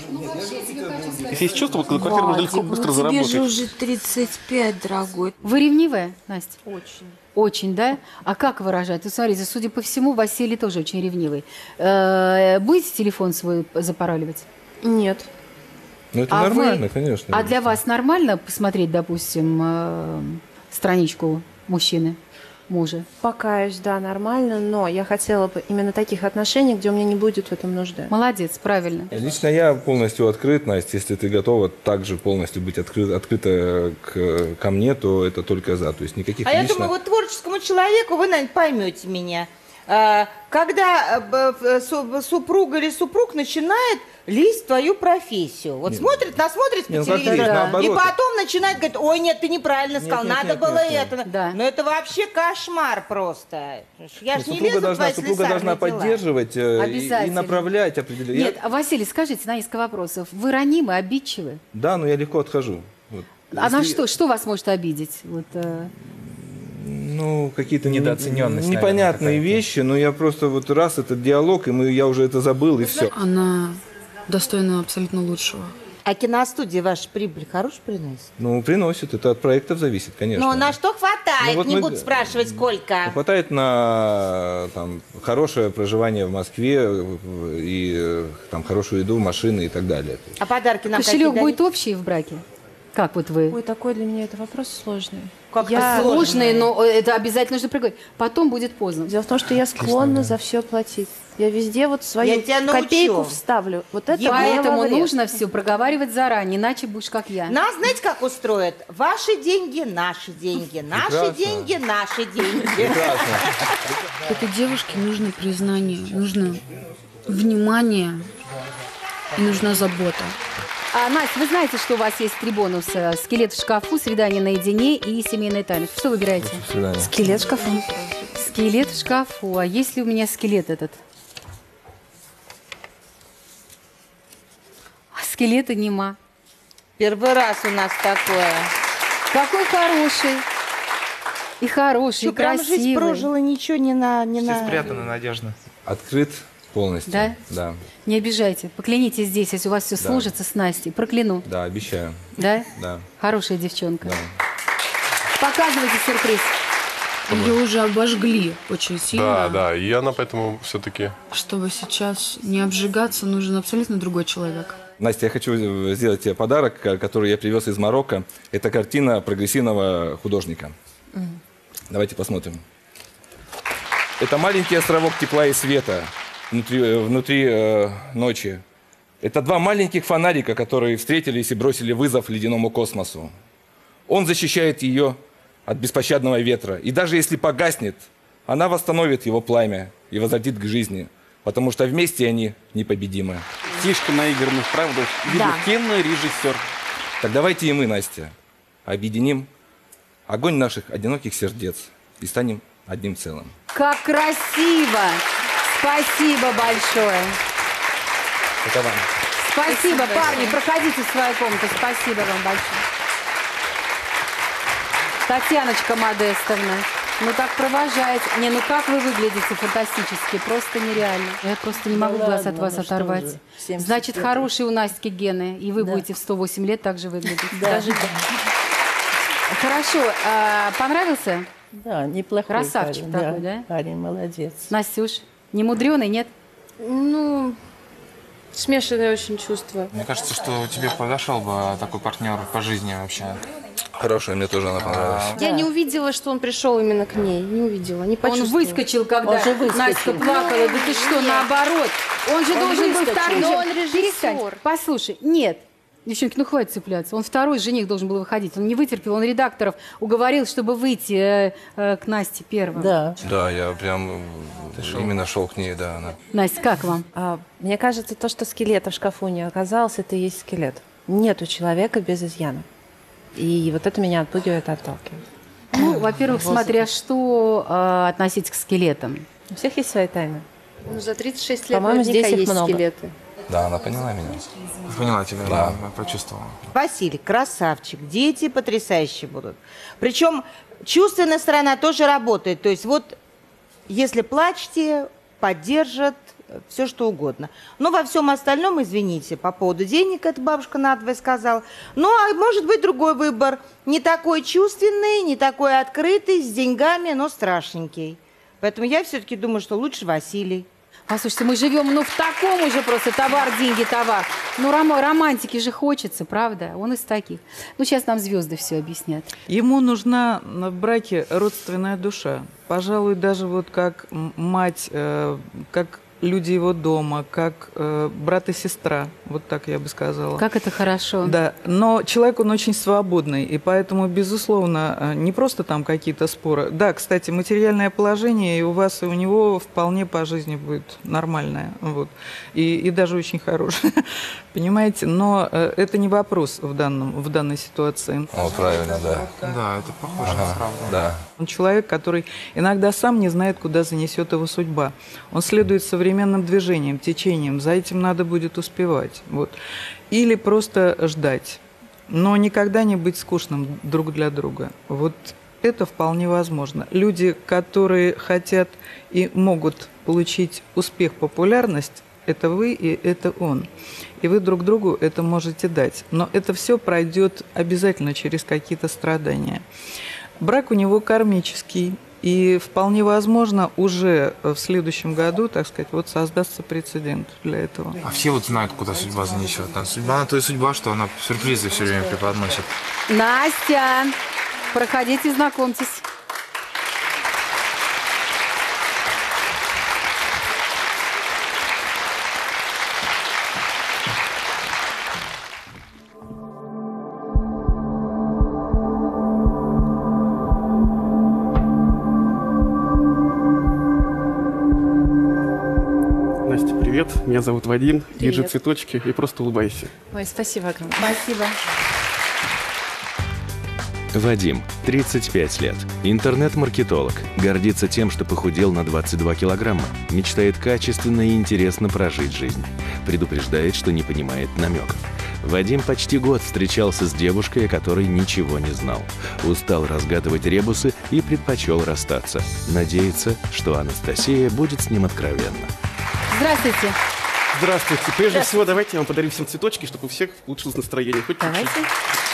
Speaker 13: Если есть чувство, то квартиру можно легко, быстро
Speaker 10: ну тебе
Speaker 13: заработать.
Speaker 10: же уже тридцать пять, дорогой.
Speaker 1: Вы ревнивая, Настя?
Speaker 10: Очень.
Speaker 1: Очень, да? А как выражать? Вот смотрите, судя по всему, Василий тоже очень ревнивый. Э, Будете телефон свой запараливать?
Speaker 5: Нет.
Speaker 9: Ну, это
Speaker 1: А
Speaker 9: нормально,
Speaker 1: вы-
Speaker 9: конечно.
Speaker 1: А для вас нормально посмотреть, допустим, э, страничку мужчины, мужа?
Speaker 5: Покаюсь, да, нормально, но я хотела бы именно таких отношений, где у меня не будет в этом нужды.
Speaker 1: Молодец, правильно.
Speaker 9: Лично я полностью открыт, Настя. Если ты готова также полностью быть открыт, открыта к, ко мне, то это только за. То есть никаких
Speaker 11: А я
Speaker 9: лично...
Speaker 11: думаю, вот творческому человеку вы, наверное, поймете меня. А, Когда э, б- э, су- супруга или супруг начинает лезть в твою профессию. Вот
Speaker 9: Нет.
Speaker 11: смотрит, насмотрится
Speaker 9: Не,
Speaker 11: по
Speaker 9: ну как
Speaker 11: телевизору,
Speaker 9: лезть,
Speaker 11: и
Speaker 9: наоборот.
Speaker 11: потом начинает говорить, ой, нет, ты неправильно сказал,
Speaker 9: нет,
Speaker 11: надо
Speaker 9: нет,
Speaker 11: было
Speaker 9: нет,
Speaker 11: это.
Speaker 1: Да.
Speaker 11: Но это вообще кошмар просто. Я же
Speaker 9: Ну,
Speaker 11: не
Speaker 9: супруга
Speaker 11: лезу в
Speaker 9: должна,
Speaker 11: твои
Speaker 9: супруга должна
Speaker 11: слесарные дела.
Speaker 9: поддерживать э, и, и
Speaker 1: Обязательно.
Speaker 9: направлять определенно.
Speaker 1: Нет, а Василий, скажите на несколько вопросов. Вы ранимы, обидчивы?
Speaker 9: Да, но я легко отхожу. Вот.
Speaker 1: А на
Speaker 9: Если-
Speaker 1: что, что вас может обидеть? Вот, э,
Speaker 9: Ну, какие-то не-
Speaker 15: Недооцененность,
Speaker 9: непонятные
Speaker 15: наверное,
Speaker 9: вещи, но я просто вот раз этот диалог, и мы, я уже это забыл, и все.
Speaker 2: Она достойна абсолютно лучшего.
Speaker 11: А киностудия ваша прибыль хорошая приносит?
Speaker 9: Ну, приносит, это от проектов зависит, конечно.
Speaker 11: Ну, на что хватает?
Speaker 9: Ну, вот
Speaker 11: не
Speaker 9: мы-
Speaker 11: буду спрашивать, сколько.
Speaker 9: Хватает на там, хорошее проживание в Москве в- и э, там, хорошую еду, машины и так далее.
Speaker 11: А подарки нам
Speaker 1: кошелек
Speaker 11: какие
Speaker 1: будет
Speaker 11: дают?
Speaker 1: общий в браке? Как вот вы?
Speaker 5: Ой, такой для меня это вопрос сложный.
Speaker 11: Как
Speaker 5: Я-
Speaker 1: Сложные, но это обязательно нужно проговорить. Потом будет поздно.
Speaker 5: Дело в том, что я склонна за все платить. Я везде вот свою
Speaker 11: Я тебя научу.
Speaker 5: копейку вставлю. Вот это мне
Speaker 1: Поэтому
Speaker 5: во вред.
Speaker 1: нужно все проговаривать заранее, иначе будешь как я.
Speaker 11: Нас, знаете, как устроят? Ваши деньги, наши деньги, наши
Speaker 9: Прекрасно.
Speaker 11: деньги, наши деньги.
Speaker 9: Прекрасно.
Speaker 2: Этой девушке нужно признание, нужно внимание и нужна забота.
Speaker 1: А, Настя, вы знаете, что у вас есть три бонуса? Скелет в шкафу, свидание наедине и семейная тайна. Что выбираете?
Speaker 9: До свидания.
Speaker 2: Скелет в шкафу.
Speaker 1: Скелет в шкафу. А есть ли у меня скелет этот? А скелета нема.
Speaker 11: Первый раз у нас такое.
Speaker 1: Какой хороший. И хороший,
Speaker 11: Что,
Speaker 1: и
Speaker 11: прям жизнь
Speaker 1: красивый.
Speaker 11: прожила, ничего не на... Не
Speaker 15: Все
Speaker 11: на...
Speaker 15: спрятано надежно.
Speaker 9: Открыт полностью.
Speaker 1: Да?
Speaker 9: Да,
Speaker 1: Не обижайте. Поклянитесь здесь, если у вас все
Speaker 9: Да.
Speaker 1: сложится с Настей. Прокляну.
Speaker 9: да, обещаю.
Speaker 1: Да?
Speaker 9: Да,
Speaker 1: Хорошая девчонка.
Speaker 9: да.
Speaker 1: Показывайте сюрприз.
Speaker 2: Ее уже обожгли очень сильно.
Speaker 15: Да, да, и она поэтому все-таки...
Speaker 2: Чтобы сейчас не обжигаться, нужен абсолютно другой человек.
Speaker 9: Настя, я хочу сделать тебе подарок, который я привез из Марокко. Это картина прогрессивного художника.
Speaker 2: Мгм.
Speaker 9: Давайте посмотрим. Это маленький островок тепла и света внутри, внутри э, ночи. Это два маленьких фонарика, которые встретились и бросили вызов ледяному космосу. Он защищает ее от беспощадного ветра. И даже если погаснет, она восстановит его пламя и возродит к жизни. Потому что вместе они непобедимы.
Speaker 13: Слишком наигранных, правда? Видно, кино, режиссер.
Speaker 9: Так давайте и мы, Настя, объединим огонь наших одиноких сердец и станем одним целым.
Speaker 1: Как красиво! Спасибо большое.
Speaker 9: Это вам.
Speaker 1: Спасибо,
Speaker 10: Спасибо
Speaker 1: парни,
Speaker 10: большое.
Speaker 1: проходите в свою комнату. Спасибо вам большое. Татьяночка Модестовна, ну так провожаете. Не, ну как вы выглядите фантастически, просто нереально. Я просто не
Speaker 4: Да
Speaker 1: могу глаз от
Speaker 4: ладно,
Speaker 1: вас
Speaker 4: ну что
Speaker 1: оторвать.
Speaker 4: же, семьдесят
Speaker 1: Значит,
Speaker 4: лет.
Speaker 1: хорошие у Насти гены, и вы
Speaker 4: Да.
Speaker 1: будете в сто восемь лет так же выглядеть.
Speaker 4: Да.
Speaker 1: Даже так. Хорошо, а, понравился?
Speaker 4: Да, неплохой
Speaker 1: Красавчик
Speaker 4: парень,
Speaker 1: такой, да?
Speaker 4: Парень, молодец.
Speaker 1: Настюш, не мудреный, нет?
Speaker 5: Ну, смешанные очень чувства.
Speaker 16: Мне кажется, что тебе подошел бы такой партнер по жизни вообще.
Speaker 9: Хорошая, мне тоже она понравилась.
Speaker 5: Я не увидела, что он пришел именно к ней. Не увидела, не
Speaker 1: Он
Speaker 5: почувствовала.
Speaker 1: выскочил, когда
Speaker 5: Он же выскочил.
Speaker 1: Настя плакала. Да ты что,
Speaker 5: Нет.
Speaker 1: наоборот. Он же
Speaker 5: Он
Speaker 1: должен был
Speaker 5: выскочил.
Speaker 1: второй.
Speaker 5: Но
Speaker 1: же-
Speaker 5: он режиссер.
Speaker 1: Перестань. Послушай, нет. Девчонки, ну хватит цепляться. Он второй жених должен был выходить. Он не вытерпел, он редакторов уговорил, чтобы выйти э, э, к Насте первым.
Speaker 4: Да.
Speaker 9: Да, я прям именно шел к ней, да. Она.
Speaker 1: Настя, как вам?
Speaker 5: А, мне кажется, то, что скелета в шкафу не оказалось, это и есть скелет. Нету человека без изъяна. И вот это меня отпугивает и отталкивает.
Speaker 1: Ну, во-первых,
Speaker 5: Вот.
Speaker 1: смотря что э, относить к скелетам.
Speaker 5: У всех есть свои тайны.
Speaker 17: Ну, за тридцать шесть лет
Speaker 5: По-моему,
Speaker 17: наверняка
Speaker 5: здесь их
Speaker 17: есть
Speaker 5: много.
Speaker 17: скелеты.
Speaker 9: Да, она поняла меня.
Speaker 16: Поняла тебя,
Speaker 9: Да.
Speaker 16: да, почувствовала.
Speaker 11: Василий, красавчик, дети потрясающие будут. Причем чувственная сторона тоже работает. То есть вот если плачете, поддержат, все что угодно. Но во всем остальном, извините, по поводу денег, это бабушка надвое сказала. Ну, а может быть другой выбор. Не такой чувственный, не такой открытый, с деньгами, но страшненький. Поэтому я все-таки думаю, что лучше Василий.
Speaker 1: Послушайте, мы живем, ну, в таком уже просто товар, деньги, товар. Ну, ром- романтики же хочется, правда? Он из таких. Ну, сейчас нам звезды все объяснят.
Speaker 12: Ему нужна в браке родственная душа. Пожалуй, даже вот как м- мать, э, как люди его дома, как э, брат и сестра. Вот так я бы сказала.
Speaker 1: Как это хорошо.
Speaker 12: Да, но человек, он очень свободный, и поэтому, безусловно, э, не просто там какие-то споры. Да, кстати, материальное положение и у вас, и у него вполне по жизни будет нормальное, вот, и, и даже очень хорошее, понимаете? Но э, это не вопрос в, данном, в данной ситуации.
Speaker 9: О, правильно, да.
Speaker 16: Да, это похоже
Speaker 9: Ага,
Speaker 16: на правду.
Speaker 9: да.
Speaker 12: Он человек, который иногда сам не знает, куда занесет его судьба. Он следует современным движениям, течениям. За этим надо будет успевать. Вот. Или просто ждать. Но никогда не быть скучным друг для друга. Вот это вполне возможно. Люди, которые хотят и могут получить успех, популярность, это вы и это он. И вы друг другу это можете дать. Но это все пройдет обязательно через какие-то страдания. Брак у него кармический, и вполне возможно уже в следующем году, так сказать, вот создастся прецедент для этого.
Speaker 16: А все вот знают, куда судьба занесет. А судьба, она то и судьба, что она сюрпризы все время преподносит.
Speaker 1: Настя, проходите, знакомьтесь.
Speaker 13: Настя, привет. Меня зовут Вадим. Держи
Speaker 5: Привет.
Speaker 13: цветочки и просто улыбайся.
Speaker 5: Ой, спасибо огромное.
Speaker 1: Спасибо.
Speaker 3: Вадим, тридцать пять лет, интернет-маркетолог, гордится тем, что похудел на двадцать два килограмма, мечтает качественно и интересно прожить жизнь, предупреждает, что не понимает намеков. Вадим почти год встречался с девушкой, о которой ничего не знал, устал разгадывать ребусы и предпочел расстаться. Надеется, что Анастасия будет с ним откровенна.
Speaker 1: Здравствуйте.
Speaker 13: Здравствуйте. Прежде всего, давайте я вам подарю всем цветочки, чтобы у всех улучшилось настроение. Хоть
Speaker 1: Давайте.
Speaker 13: чуть-чуть.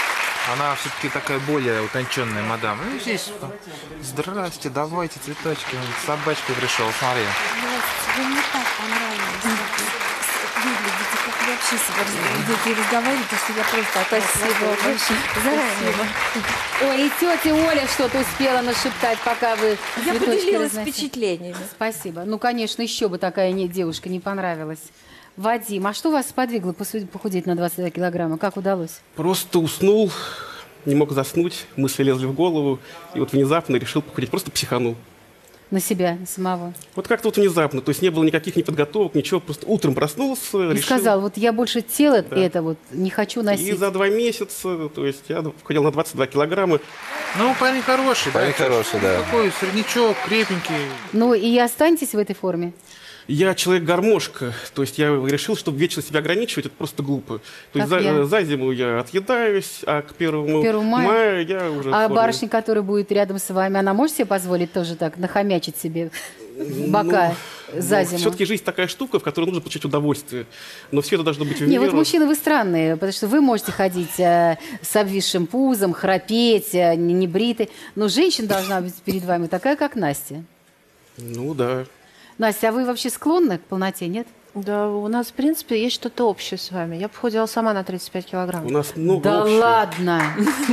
Speaker 16: Она все-таки такая более утонченная мадам. Ну, здесь, здрасте, давайте цветочки. С собачкой пришел, смотри.
Speaker 7: Вы мне так понравились. Как выглядите, как вы вообще себя ведете и разговариваете, что я просто
Speaker 1: Спасибо большое. Заранее. Ой, и тетя Оля что-то успела нашептать, пока вы
Speaker 7: Я
Speaker 1: цветочки
Speaker 7: поделилась
Speaker 1: разносили.
Speaker 7: впечатлениями.
Speaker 1: Спасибо. Ну, конечно, еще бы такая не, девушка не понравилась. Вадим, а что вас сподвигло посу- похудеть на двадцать два килограмма? Как удалось?
Speaker 13: Просто уснул, не мог заснуть, мысли лезли в голову, и вот внезапно решил похудеть, просто психанул.
Speaker 1: На себя самого.
Speaker 13: Вот как-то вот внезапно, то есть не было никаких ни подготовок, ничего, просто утром проснулся,
Speaker 1: И
Speaker 13: решил.
Speaker 1: сказал, вот я больше тело
Speaker 13: Да.
Speaker 1: это вот не хочу носить.
Speaker 13: И за два месяца, то есть я похудел на двадцать два килограмма.
Speaker 16: Ну, парень хороший,
Speaker 9: Парень
Speaker 16: да?
Speaker 9: хороший, да.
Speaker 16: Такой среднячок, крепенький.
Speaker 1: Ну и останетесь в этой форме?
Speaker 13: Я человек-гармошка, то есть я решил, чтобы вечно себя ограничивать, это просто глупо. То есть
Speaker 1: Как
Speaker 13: за,
Speaker 1: я.
Speaker 13: за зиму я отъедаюсь, а к первому,
Speaker 1: Первого мая?
Speaker 13: мая я уже... в
Speaker 1: А
Speaker 13: форме.
Speaker 1: барышня, которая будет рядом с вами, она может себе позволить тоже так нахомячить себе бока за зиму?
Speaker 13: Все-таки жизнь такая штука, в которой нужно получать удовольствие. Но все это должно быть в
Speaker 1: Не,
Speaker 13: меру.
Speaker 1: вот мужчины вы странные, потому что вы можете ходить э, с обвисшим пузом, храпеть, э, не, не бритый, но женщина должна быть перед вами такая, как Настя.
Speaker 13: Ну да.
Speaker 1: Настя, а вы вообще склонны к полноте, нет?
Speaker 5: Да, у нас, в принципе, есть что-то общее с вами. Я похудела сама на тридцать пять килограмм.
Speaker 13: У нас много
Speaker 1: Да
Speaker 13: общего.
Speaker 1: ладно!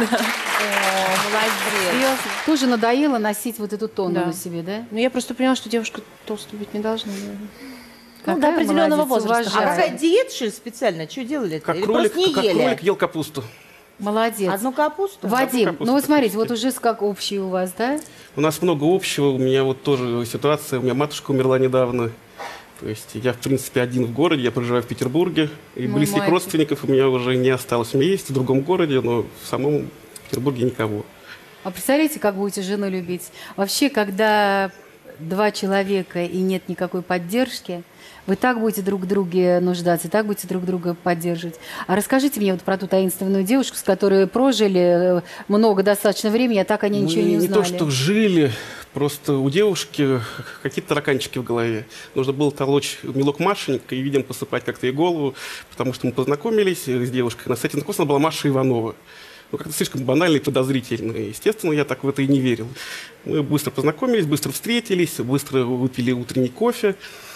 Speaker 5: Молодец.
Speaker 1: Тоже надоело носить вот эту тонну
Speaker 5: Да.
Speaker 1: на себе, да?
Speaker 5: Ну, я просто поняла, что девушка толстой быть не должна. наверное. Ну, до
Speaker 1: Какая
Speaker 5: определенного
Speaker 1: молодец,
Speaker 5: возраста.
Speaker 11: А
Speaker 1: уважаю.
Speaker 11: какая диета, что ли, специально? Что делали-то?
Speaker 13: Как
Speaker 11: Или
Speaker 13: кролик,
Speaker 11: просто не
Speaker 13: как
Speaker 11: ели?
Speaker 13: кролик ел капусту.
Speaker 1: Молодец.
Speaker 11: Одну капусту?
Speaker 1: Вадим,
Speaker 13: капусту
Speaker 1: ну вот смотрите,
Speaker 13: практически.
Speaker 1: вот уже как общий у вас, да?
Speaker 13: У нас много общего, у меня вот тоже ситуация, у меня матушка умерла недавно. То есть я, в принципе, один в городе, я проживаю в Петербурге, и
Speaker 1: Мой
Speaker 13: близких
Speaker 1: мальчик.
Speaker 13: родственников у меня уже не осталось. У меня есть в другом городе, но в самом Петербурге никого.
Speaker 1: А представляете, как будете жену любить? Вообще, когда два человека и нет никакой поддержки, вы так будете друг в друге нуждаться, так будете друг друга поддерживать. А расскажите мне вот про ту таинственную девушку, с которой прожили э, много достаточно времени, а так они ничего
Speaker 13: Мы
Speaker 1: не
Speaker 13: не
Speaker 1: узнали.
Speaker 13: то, что жили, просто у девушки какие-то тараканчики в голове. Нужно было толочь мелок Машенька и, видимо, посыпать как-то ей голову, потому что мы познакомились с девушкой. На сайте знакомства была Маша Иванова. Ну, как-то слишком банально и подозрительно. Естественно, я так в это и не верил. Мы быстро познакомились, быстро встретились, быстро выпили утренний кофе.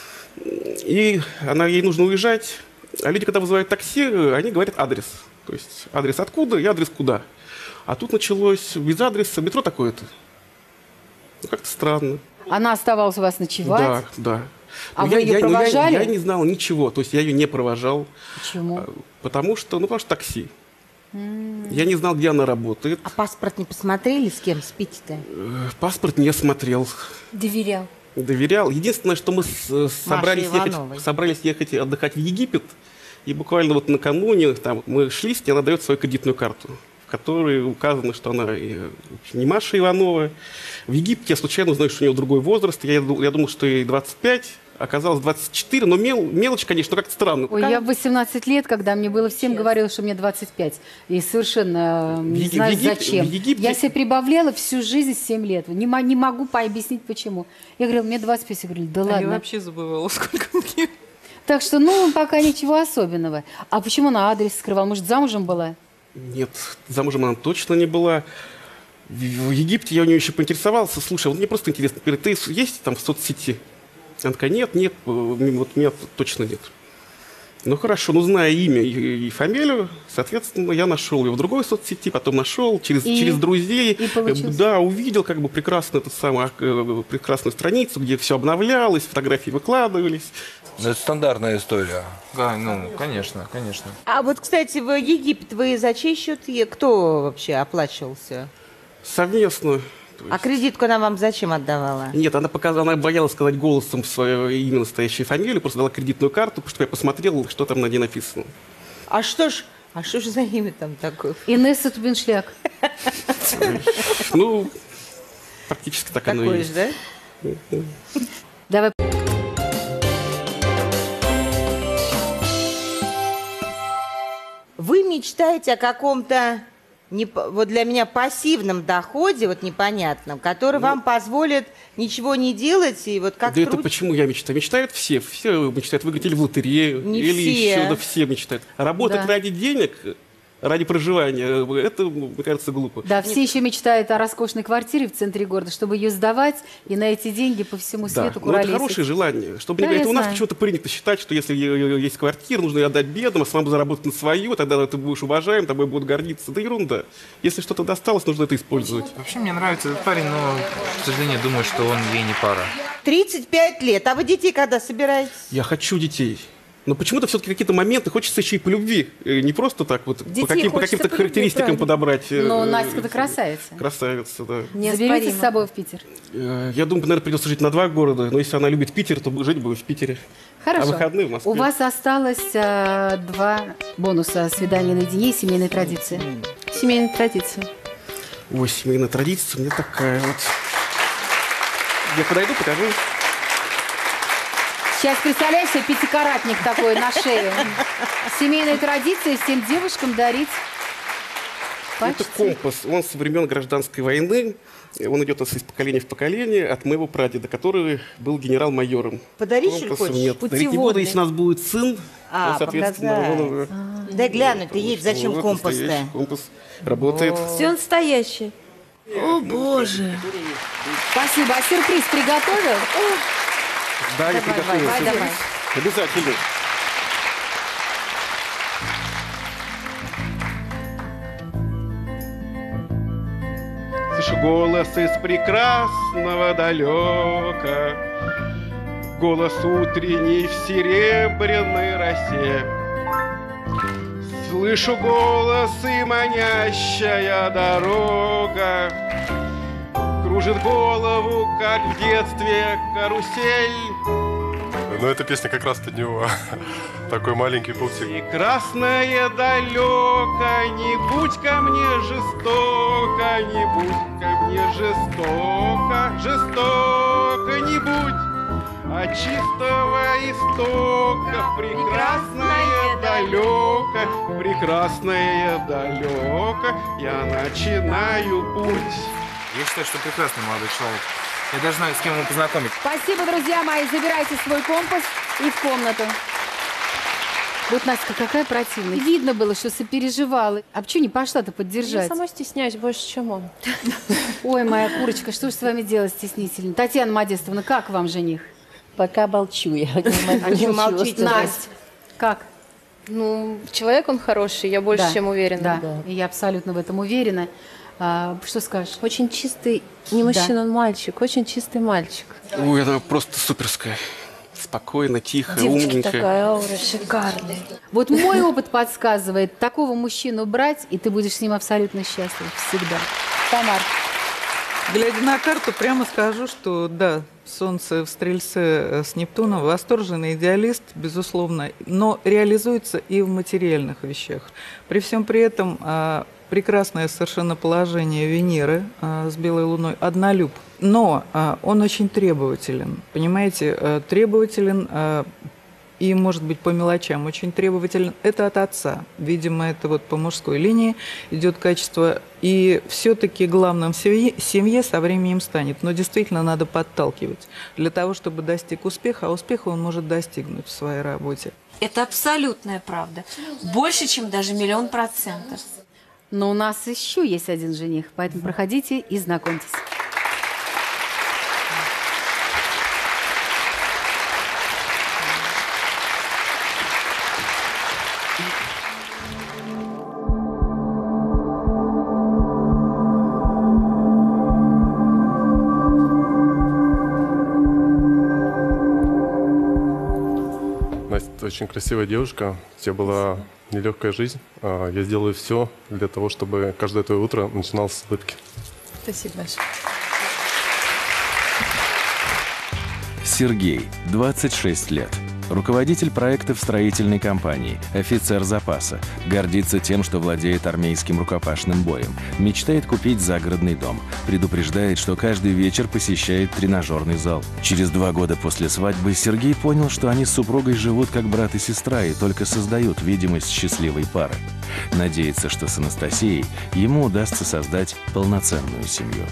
Speaker 13: И она, ей нужно уезжать. А люди, когда вызывают такси, они говорят адрес. То есть адрес откуда и адрес куда. А тут началось без адреса, метро такое-то. Ну, как-то странно.
Speaker 1: Она оставалась у вас ночевать?
Speaker 13: Да, да.
Speaker 1: А
Speaker 13: Но
Speaker 1: вы
Speaker 13: я,
Speaker 1: ее
Speaker 13: я- но я-
Speaker 1: провожали?
Speaker 13: Я, не знал ничего, то есть я ее не провожал.
Speaker 1: Почему?
Speaker 13: Потому что, ну, потому что такси. Я не знал, где она работает.
Speaker 11: А паспорт не посмотрели, с кем спите-то?
Speaker 13: Э, Паспорт не смотрел.
Speaker 7: Доверял.
Speaker 13: Доверял. Единственное, что мы с- э, собрались ехать,
Speaker 11: Ивановой.
Speaker 13: собрались ехать отдыхать в Египет, и буквально вот накануне там, мы шли, и она дает свою кредитную карту, в которой указано, что она э, не Маша Иванова. В Египте я случайно узнаю, что у нее другой возраст. Я, ду- я думал, что ей двадцать пять, оказалось двадцать четыре, но мел, мелочь, конечно, но как-то странно.
Speaker 1: Ой, я в восемнадцать лет, когда мне было всем говорила, что мне двадцать пять. И совершенно э, не
Speaker 13: Еги-
Speaker 1: знаю,
Speaker 13: в Египте-
Speaker 1: зачем.
Speaker 13: в Египте-
Speaker 1: Я себе прибавляла всю жизнь семь лет. Не, мо- не могу пообъяснить, почему. Я говорила, мне двадцать пять. Я говорю, да
Speaker 12: А я
Speaker 1: ладно.
Speaker 12: вообще забывала, сколько мне.
Speaker 1: Так что, ну, пока ничего особенного. А почему она адрес скрывала? Может, замужем была?
Speaker 13: Нет, замужем она точно не была. В в Египте я у нее еще поинтересовался. Слушай, вот мне просто интересно, ты есть там в соцсети? Она такая, нет, нет, э, вот меня точно нет. Ну хорошо, ну зная имя и, и фамилию, соответственно, я нашел ее в другой соцсети, потом нашел через,
Speaker 1: И-
Speaker 13: через друзей.
Speaker 1: и получилось?
Speaker 13: Э, Да, увидел как бы прекрасно эту самую, э, прекрасную страницу, где все обновлялось, фотографии выкладывались.
Speaker 9: Ну, это стандартная история.
Speaker 16: Да, ну, конечно, конечно.
Speaker 11: А вот, кстати, в Египет вы за чей счет? е- Кто вообще оплачивался?
Speaker 13: Совместно.
Speaker 11: А кредитку она вам зачем отдавала?
Speaker 13: Нет, она показала, она боялась сказать голосом свое имя, настоящую фамилию, просто дала кредитную карту, чтобы я посмотрел, что там на ней написано.
Speaker 11: А что ж, а что ж за имя там такое?
Speaker 1: Инесса Тубеншляк.
Speaker 13: Ну, практически так оно и
Speaker 11: Такое
Speaker 13: есть.
Speaker 11: же, да?
Speaker 1: Давай.
Speaker 11: Вы мечтаете о каком-то, не п- вот для меня, пассивном доходе, вот непонятном, который вам позволит ничего не делать и вот как
Speaker 13: Да это
Speaker 11: труд-
Speaker 13: почему я мечтаю? Мечтают все. Все мечтают выиграть или в лотерею,
Speaker 11: Не
Speaker 13: или
Speaker 11: все.
Speaker 13: еще, да все мечтают. Работать
Speaker 1: Да.
Speaker 13: ради денег, ради проживания. Это, мне кажется, глупо.
Speaker 1: Да, все еще мечтают о роскошной квартире в центре города, чтобы ее сдавать и на эти деньги по всему
Speaker 13: Да,
Speaker 1: свету
Speaker 13: но это
Speaker 1: куролесить.
Speaker 13: хорошее желание. Чтобы
Speaker 1: Да,
Speaker 13: не-
Speaker 1: я
Speaker 13: это у нас
Speaker 1: знаю.
Speaker 13: почему-то принято считать, что если есть квартира, нужно ее отдать бедным, а сам заработать на свою, тогда ты будешь уважаем, тобой будут гордиться. Да ерунда. Если что-то досталось, нужно это использовать.
Speaker 16: Вообще мне нравится этот парень, но, к сожалению, думаю, что он ей не пара.
Speaker 11: тридцать пять лет. А вы детей когда собираетесь?
Speaker 13: Я хочу детей. Но почему-то все-таки какие-то моменты хочется еще и по любви. Э, Не просто так вот,
Speaker 1: Детей
Speaker 13: по, каким, по
Speaker 1: хочется
Speaker 13: каким-то
Speaker 1: по любви,
Speaker 13: характеристикам
Speaker 1: правильно.
Speaker 13: подобрать. э,
Speaker 1: Но
Speaker 13: э,
Speaker 1: Настя-то красавица.
Speaker 13: Красавица, да.
Speaker 1: Заберете с собой в Питер?
Speaker 13: Э, Я думаю, наверное, придется жить на два города, но если она любит Питер, то жить будет в Питере.
Speaker 1: Хорошо.
Speaker 13: А выходные в Москве.
Speaker 1: У вас осталось э, два бонуса: свидание наедине и семейные традиции.
Speaker 5: Семейные традиции.
Speaker 13: Ой, семейная традиция у меня такая вот. Я подойду, покажу.
Speaker 1: Сейчас, представляешь себе, пятикаратник такой на шею. Семейные традиции всем девушкам дарить
Speaker 13: Это компас. Он со времен гражданской войны. Он идет из поколения в поколение от моего прадеда, который был генерал-майором.
Speaker 11: Подаришь, что ли,
Speaker 13: Компаса
Speaker 11: хочешь?
Speaker 13: нет. Дарить не буду, если у нас будет сын.
Speaker 11: А,
Speaker 13: то, соответственно,
Speaker 11: показать.
Speaker 13: он уже-
Speaker 11: Дай глянуть, ты едешь, зачем
Speaker 13: Вот
Speaker 11: компас-то?
Speaker 13: настоящий компас работает.
Speaker 10: Все настоящее. О, боже.
Speaker 1: Спасибо. А сюрприз приготовил?
Speaker 13: Да, я
Speaker 1: Давай,
Speaker 13: приготовил
Speaker 1: давай,
Speaker 13: сюрприз.
Speaker 1: давай.
Speaker 13: Обязательно. Слышу голос из прекрасного далека, голос утренний в серебряной росе. Слышу голос и манящая дорога кружит голову, как в детстве карусель.
Speaker 15: Но эта песня как раз под него. Такой маленький пупсик.
Speaker 13: Прекрасное далеко, не будь ко мне жестоко, не будь ко мне жестоко, жестоко не будь, от чистого истока. Прекрасное далеко, прекрасное далеко, я начинаю путь.
Speaker 16: Я считаю, что прекрасный молодой человек. Я даже знаю, с кем его познакомить.
Speaker 1: Спасибо, друзья мои. Забирайте свой компас и в комнату. Вот, Настя, какая противная. Видно было, что сопереживала. А почему не пошла-то
Speaker 5: Я
Speaker 1: поддержать?
Speaker 5: сама стесняюсь больше, чем он.
Speaker 1: Ой, моя курочка, что же с вами делать стеснительно? Татьяна Модестовна, как вам жених?
Speaker 4: Пока молчу, я не могу
Speaker 1: А чё
Speaker 4: ничего
Speaker 1: молчите,
Speaker 4: сказать.
Speaker 1: Настя? Как?
Speaker 17: Ну, человек он хороший, я больше
Speaker 1: Да,
Speaker 17: чем уверена.
Speaker 1: Да, и я абсолютно в этом уверена. А, что скажешь?
Speaker 5: Очень чистый, не мужчина, он мальчик, очень чистый мальчик.
Speaker 13: Ой, это просто суперская. Спокойно, тихо,
Speaker 5: Девочки,
Speaker 13: умненько.
Speaker 5: такая аура шикарная.
Speaker 1: Вот мой опыт подсказывает, такого мужчину брать, и ты будешь с ним абсолютно счастлив всегда. Тамар.
Speaker 12: Глядя на карту, прямо скажу, что да, Солнце в Стрельце с Нептуном, восторженный идеалист, безусловно, но реализуется и в материальных вещах. При всем при этом а, прекрасное совершенно положение Венеры а, с белой луной, однолюб, но а, он очень требователен, понимаете, а, требователен а, и, может быть, по мелочам очень требователен. Это от отца. Видимо, это вот по мужской линии идет качество. И все-таки главным в семье, семье со временем станет. Но действительно надо подталкивать для того, чтобы достиг успеха. А успеха он может достигнуть в своей работе.
Speaker 10: Это абсолютная правда. Больше, чем даже миллион процентов.
Speaker 1: Но у нас еще есть один жених, поэтому проходите и знакомьтесь.
Speaker 15: Настя, ты очень красивая девушка. У тебя была нелегкая жизнь. А, Я сделаю все для того, чтобы каждое твое утро начиналось с улыбки.
Speaker 5: Спасибо большое.
Speaker 3: Сергей, двадцать шесть лет. Руководитель проекта в строительной компании, офицер запаса. Гордится тем, что владеет армейским рукопашным боем. Мечтает купить загородный дом. Предупреждает, что каждый вечер посещает тренажерный зал. Через два года после свадьбы Сергей понял, что они с супругой живут как брат и сестра и только создают видимость счастливой пары. Надеется, что с Анастасией ему удастся создать полноценную семью.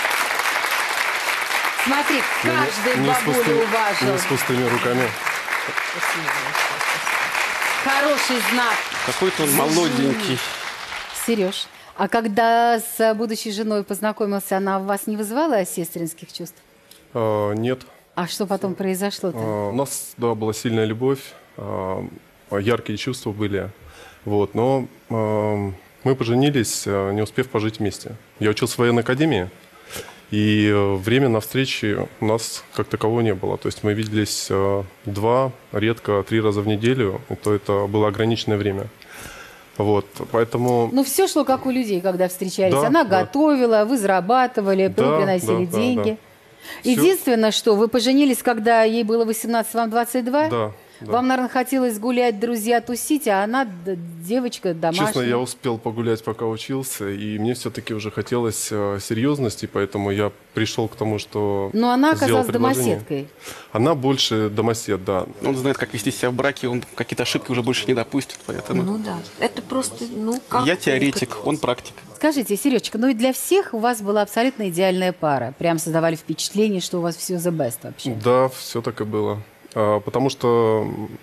Speaker 1: Смотри, каждый
Speaker 15: Не с
Speaker 1: бабулю
Speaker 15: пустыми-
Speaker 1: уважил.
Speaker 15: не с пустыми руками.
Speaker 1: Хороший знак.
Speaker 13: Какой-то он молоденький.
Speaker 1: Сереж, а когда с будущей женой познакомился, она вас не вызывала сестринских чувств?
Speaker 15: А, нет.
Speaker 1: А что потом произошло-то?
Speaker 15: А, у нас, да, была сильная любовь, а, яркие чувства были. Вот, но а, мы поженились, а, не успев пожить вместе. Я учился в военной академии, и а, время на встречи у нас как такового не было. То есть мы виделись а, два, редко три раза в неделю, и то это было ограниченное время. Вот, поэтому...
Speaker 1: Ну, все шло как у людей, когда встречались.
Speaker 15: Да,
Speaker 1: Она
Speaker 15: да.
Speaker 1: готовила, вы зарабатывали, вы
Speaker 15: Да,
Speaker 1: приносили
Speaker 15: да, да,
Speaker 1: деньги.
Speaker 15: да.
Speaker 1: Единственное, что вы поженились, когда ей было восемнадцать, вам двадцать два?
Speaker 15: Да, да.
Speaker 1: Вам, наверное, хотелось гулять, друзья, тусить, а она д- девочка домашняя.
Speaker 15: Честно, я успел погулять, пока учился, и мне все-таки уже хотелось э, серьезности, поэтому я пришел к тому, что
Speaker 1: Но она
Speaker 15: сделал
Speaker 1: оказалась
Speaker 15: предложение.
Speaker 1: домоседкой.
Speaker 15: Она больше домосед, да.
Speaker 13: Он знает, как вести себя в браке, он какие-то ошибки уже больше не допустит, поэтому...
Speaker 10: Ну да, это просто, ну как...
Speaker 13: Я теоретик, он практик.
Speaker 1: Скажите, Сережечка, ну и для всех у вас была абсолютно идеальная пара. Прям создавали впечатление, что у вас все the best вообще.
Speaker 15: Да, все так и было. А, потому что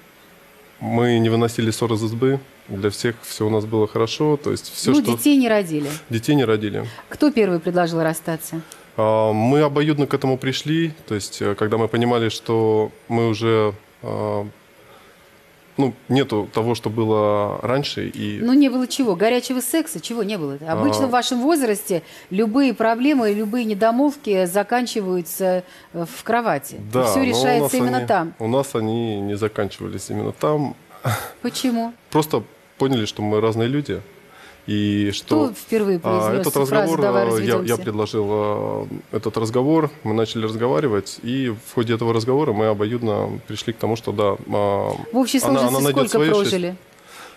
Speaker 15: мы не выносили ссор из избы, для всех все у нас было хорошо, то есть все,
Speaker 1: ну,
Speaker 15: что...
Speaker 1: детей не родили.
Speaker 15: Детей не родили.
Speaker 1: Кто первый предложил расстаться?
Speaker 15: А, мы обоюдно к этому пришли, то есть э, когда мы понимали, что мы уже... а, ну, нету того, что было раньше. И...
Speaker 1: Ну, не было чего? Горячего секса? Чего не было? Обычно
Speaker 15: А.
Speaker 1: в вашем возрасте любые проблемы, любые недомолвки заканчиваются э, в кровати.
Speaker 15: Да,
Speaker 1: Все
Speaker 15: но у
Speaker 1: решается
Speaker 15: нас
Speaker 1: именно
Speaker 15: они-
Speaker 1: там.
Speaker 15: У нас они не заканчивались именно там.
Speaker 1: Почему?
Speaker 15: Просто поняли, что мы разные люди. И что
Speaker 1: Кто впервые произнес
Speaker 15: а, этот
Speaker 1: фразу
Speaker 15: разговор,
Speaker 1: «давай
Speaker 15: а, я,
Speaker 1: разведемся»?
Speaker 15: я предложил а, этот разговор, мы начали разговаривать, и в ходе этого разговора мы обоюдно пришли к тому, что да, а,
Speaker 1: В общей
Speaker 15: она,
Speaker 1: сложности
Speaker 15: она найдет
Speaker 1: сколько
Speaker 15: свое
Speaker 1: прожили?
Speaker 15: счастье.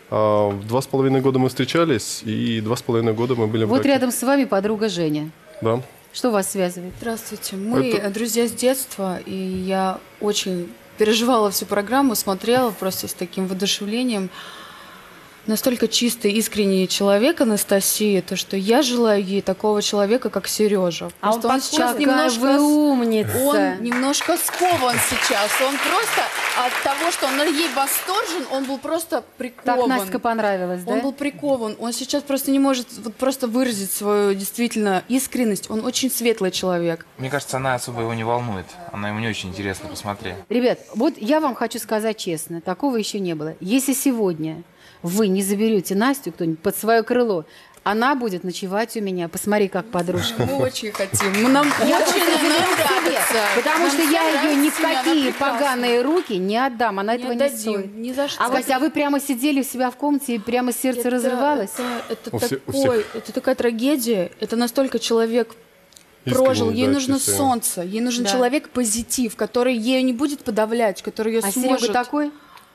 Speaker 15: А, Два с половиной года мы встречались, и два с половиной года мы были в
Speaker 1: Вот
Speaker 15: браке.
Speaker 1: рядом с вами подруга Женя.
Speaker 15: Да.
Speaker 1: Что вас связывает?
Speaker 2: Здравствуйте. Мы
Speaker 15: Это-
Speaker 2: друзья с детства, и я очень переживала всю программу, смотрела просто с таким воодушевлением. Настолько чистый, искренний человек Анастасия, то, что я желаю ей такого человека, как Сережа.
Speaker 1: А он
Speaker 2: Просто сейчас
Speaker 1: какая
Speaker 2: немножко...
Speaker 1: вы умница.
Speaker 2: Он немножко скован сейчас. Он просто от того, что он над ей восторжен, он был просто прикован.
Speaker 1: Так Настя понравилась, да?
Speaker 2: Он был прикован. Он сейчас просто не может вот просто выразить свою действительно искренность. Он очень светлый человек.
Speaker 16: Мне кажется, она особо его не волнует. Она ему не очень интересно посмотреть.
Speaker 1: Ребят, вот я вам хочу сказать честно, такого еще не было. Если сегодня вы не заберете Настю кто-нибудь под свое крыло, она будет ночевать у меня. Посмотри, как подружка.
Speaker 2: Мы очень хотим. Мы нам
Speaker 1: Я
Speaker 2: очень
Speaker 1: просто заберу
Speaker 2: нам
Speaker 1: к себе,
Speaker 2: нравится.
Speaker 1: потому
Speaker 2: Нам
Speaker 1: что я
Speaker 2: всем
Speaker 1: ее ни в
Speaker 2: нравится, она
Speaker 1: какие
Speaker 2: прекрасна.
Speaker 1: поганые руки не отдам. Она
Speaker 2: Не
Speaker 1: этого не
Speaker 2: отдадим,
Speaker 1: стоит.
Speaker 2: ни за что.
Speaker 1: А, Катя, а вы прямо сидели у себя в комнате и прямо сердце
Speaker 2: Это-
Speaker 1: разрывалось?
Speaker 2: Это, это
Speaker 15: У все- у
Speaker 2: такой,
Speaker 15: всех.
Speaker 2: это такая трагедия. Это настолько человек
Speaker 15: Искренне,
Speaker 2: прожил. Ей
Speaker 15: да,
Speaker 2: нужно
Speaker 15: чистый.
Speaker 2: солнце, ей нужен
Speaker 1: Да.
Speaker 2: человек позитив, который ее не будет подавлять, который ее
Speaker 1: А
Speaker 2: сможет.
Speaker 1: Серега такой?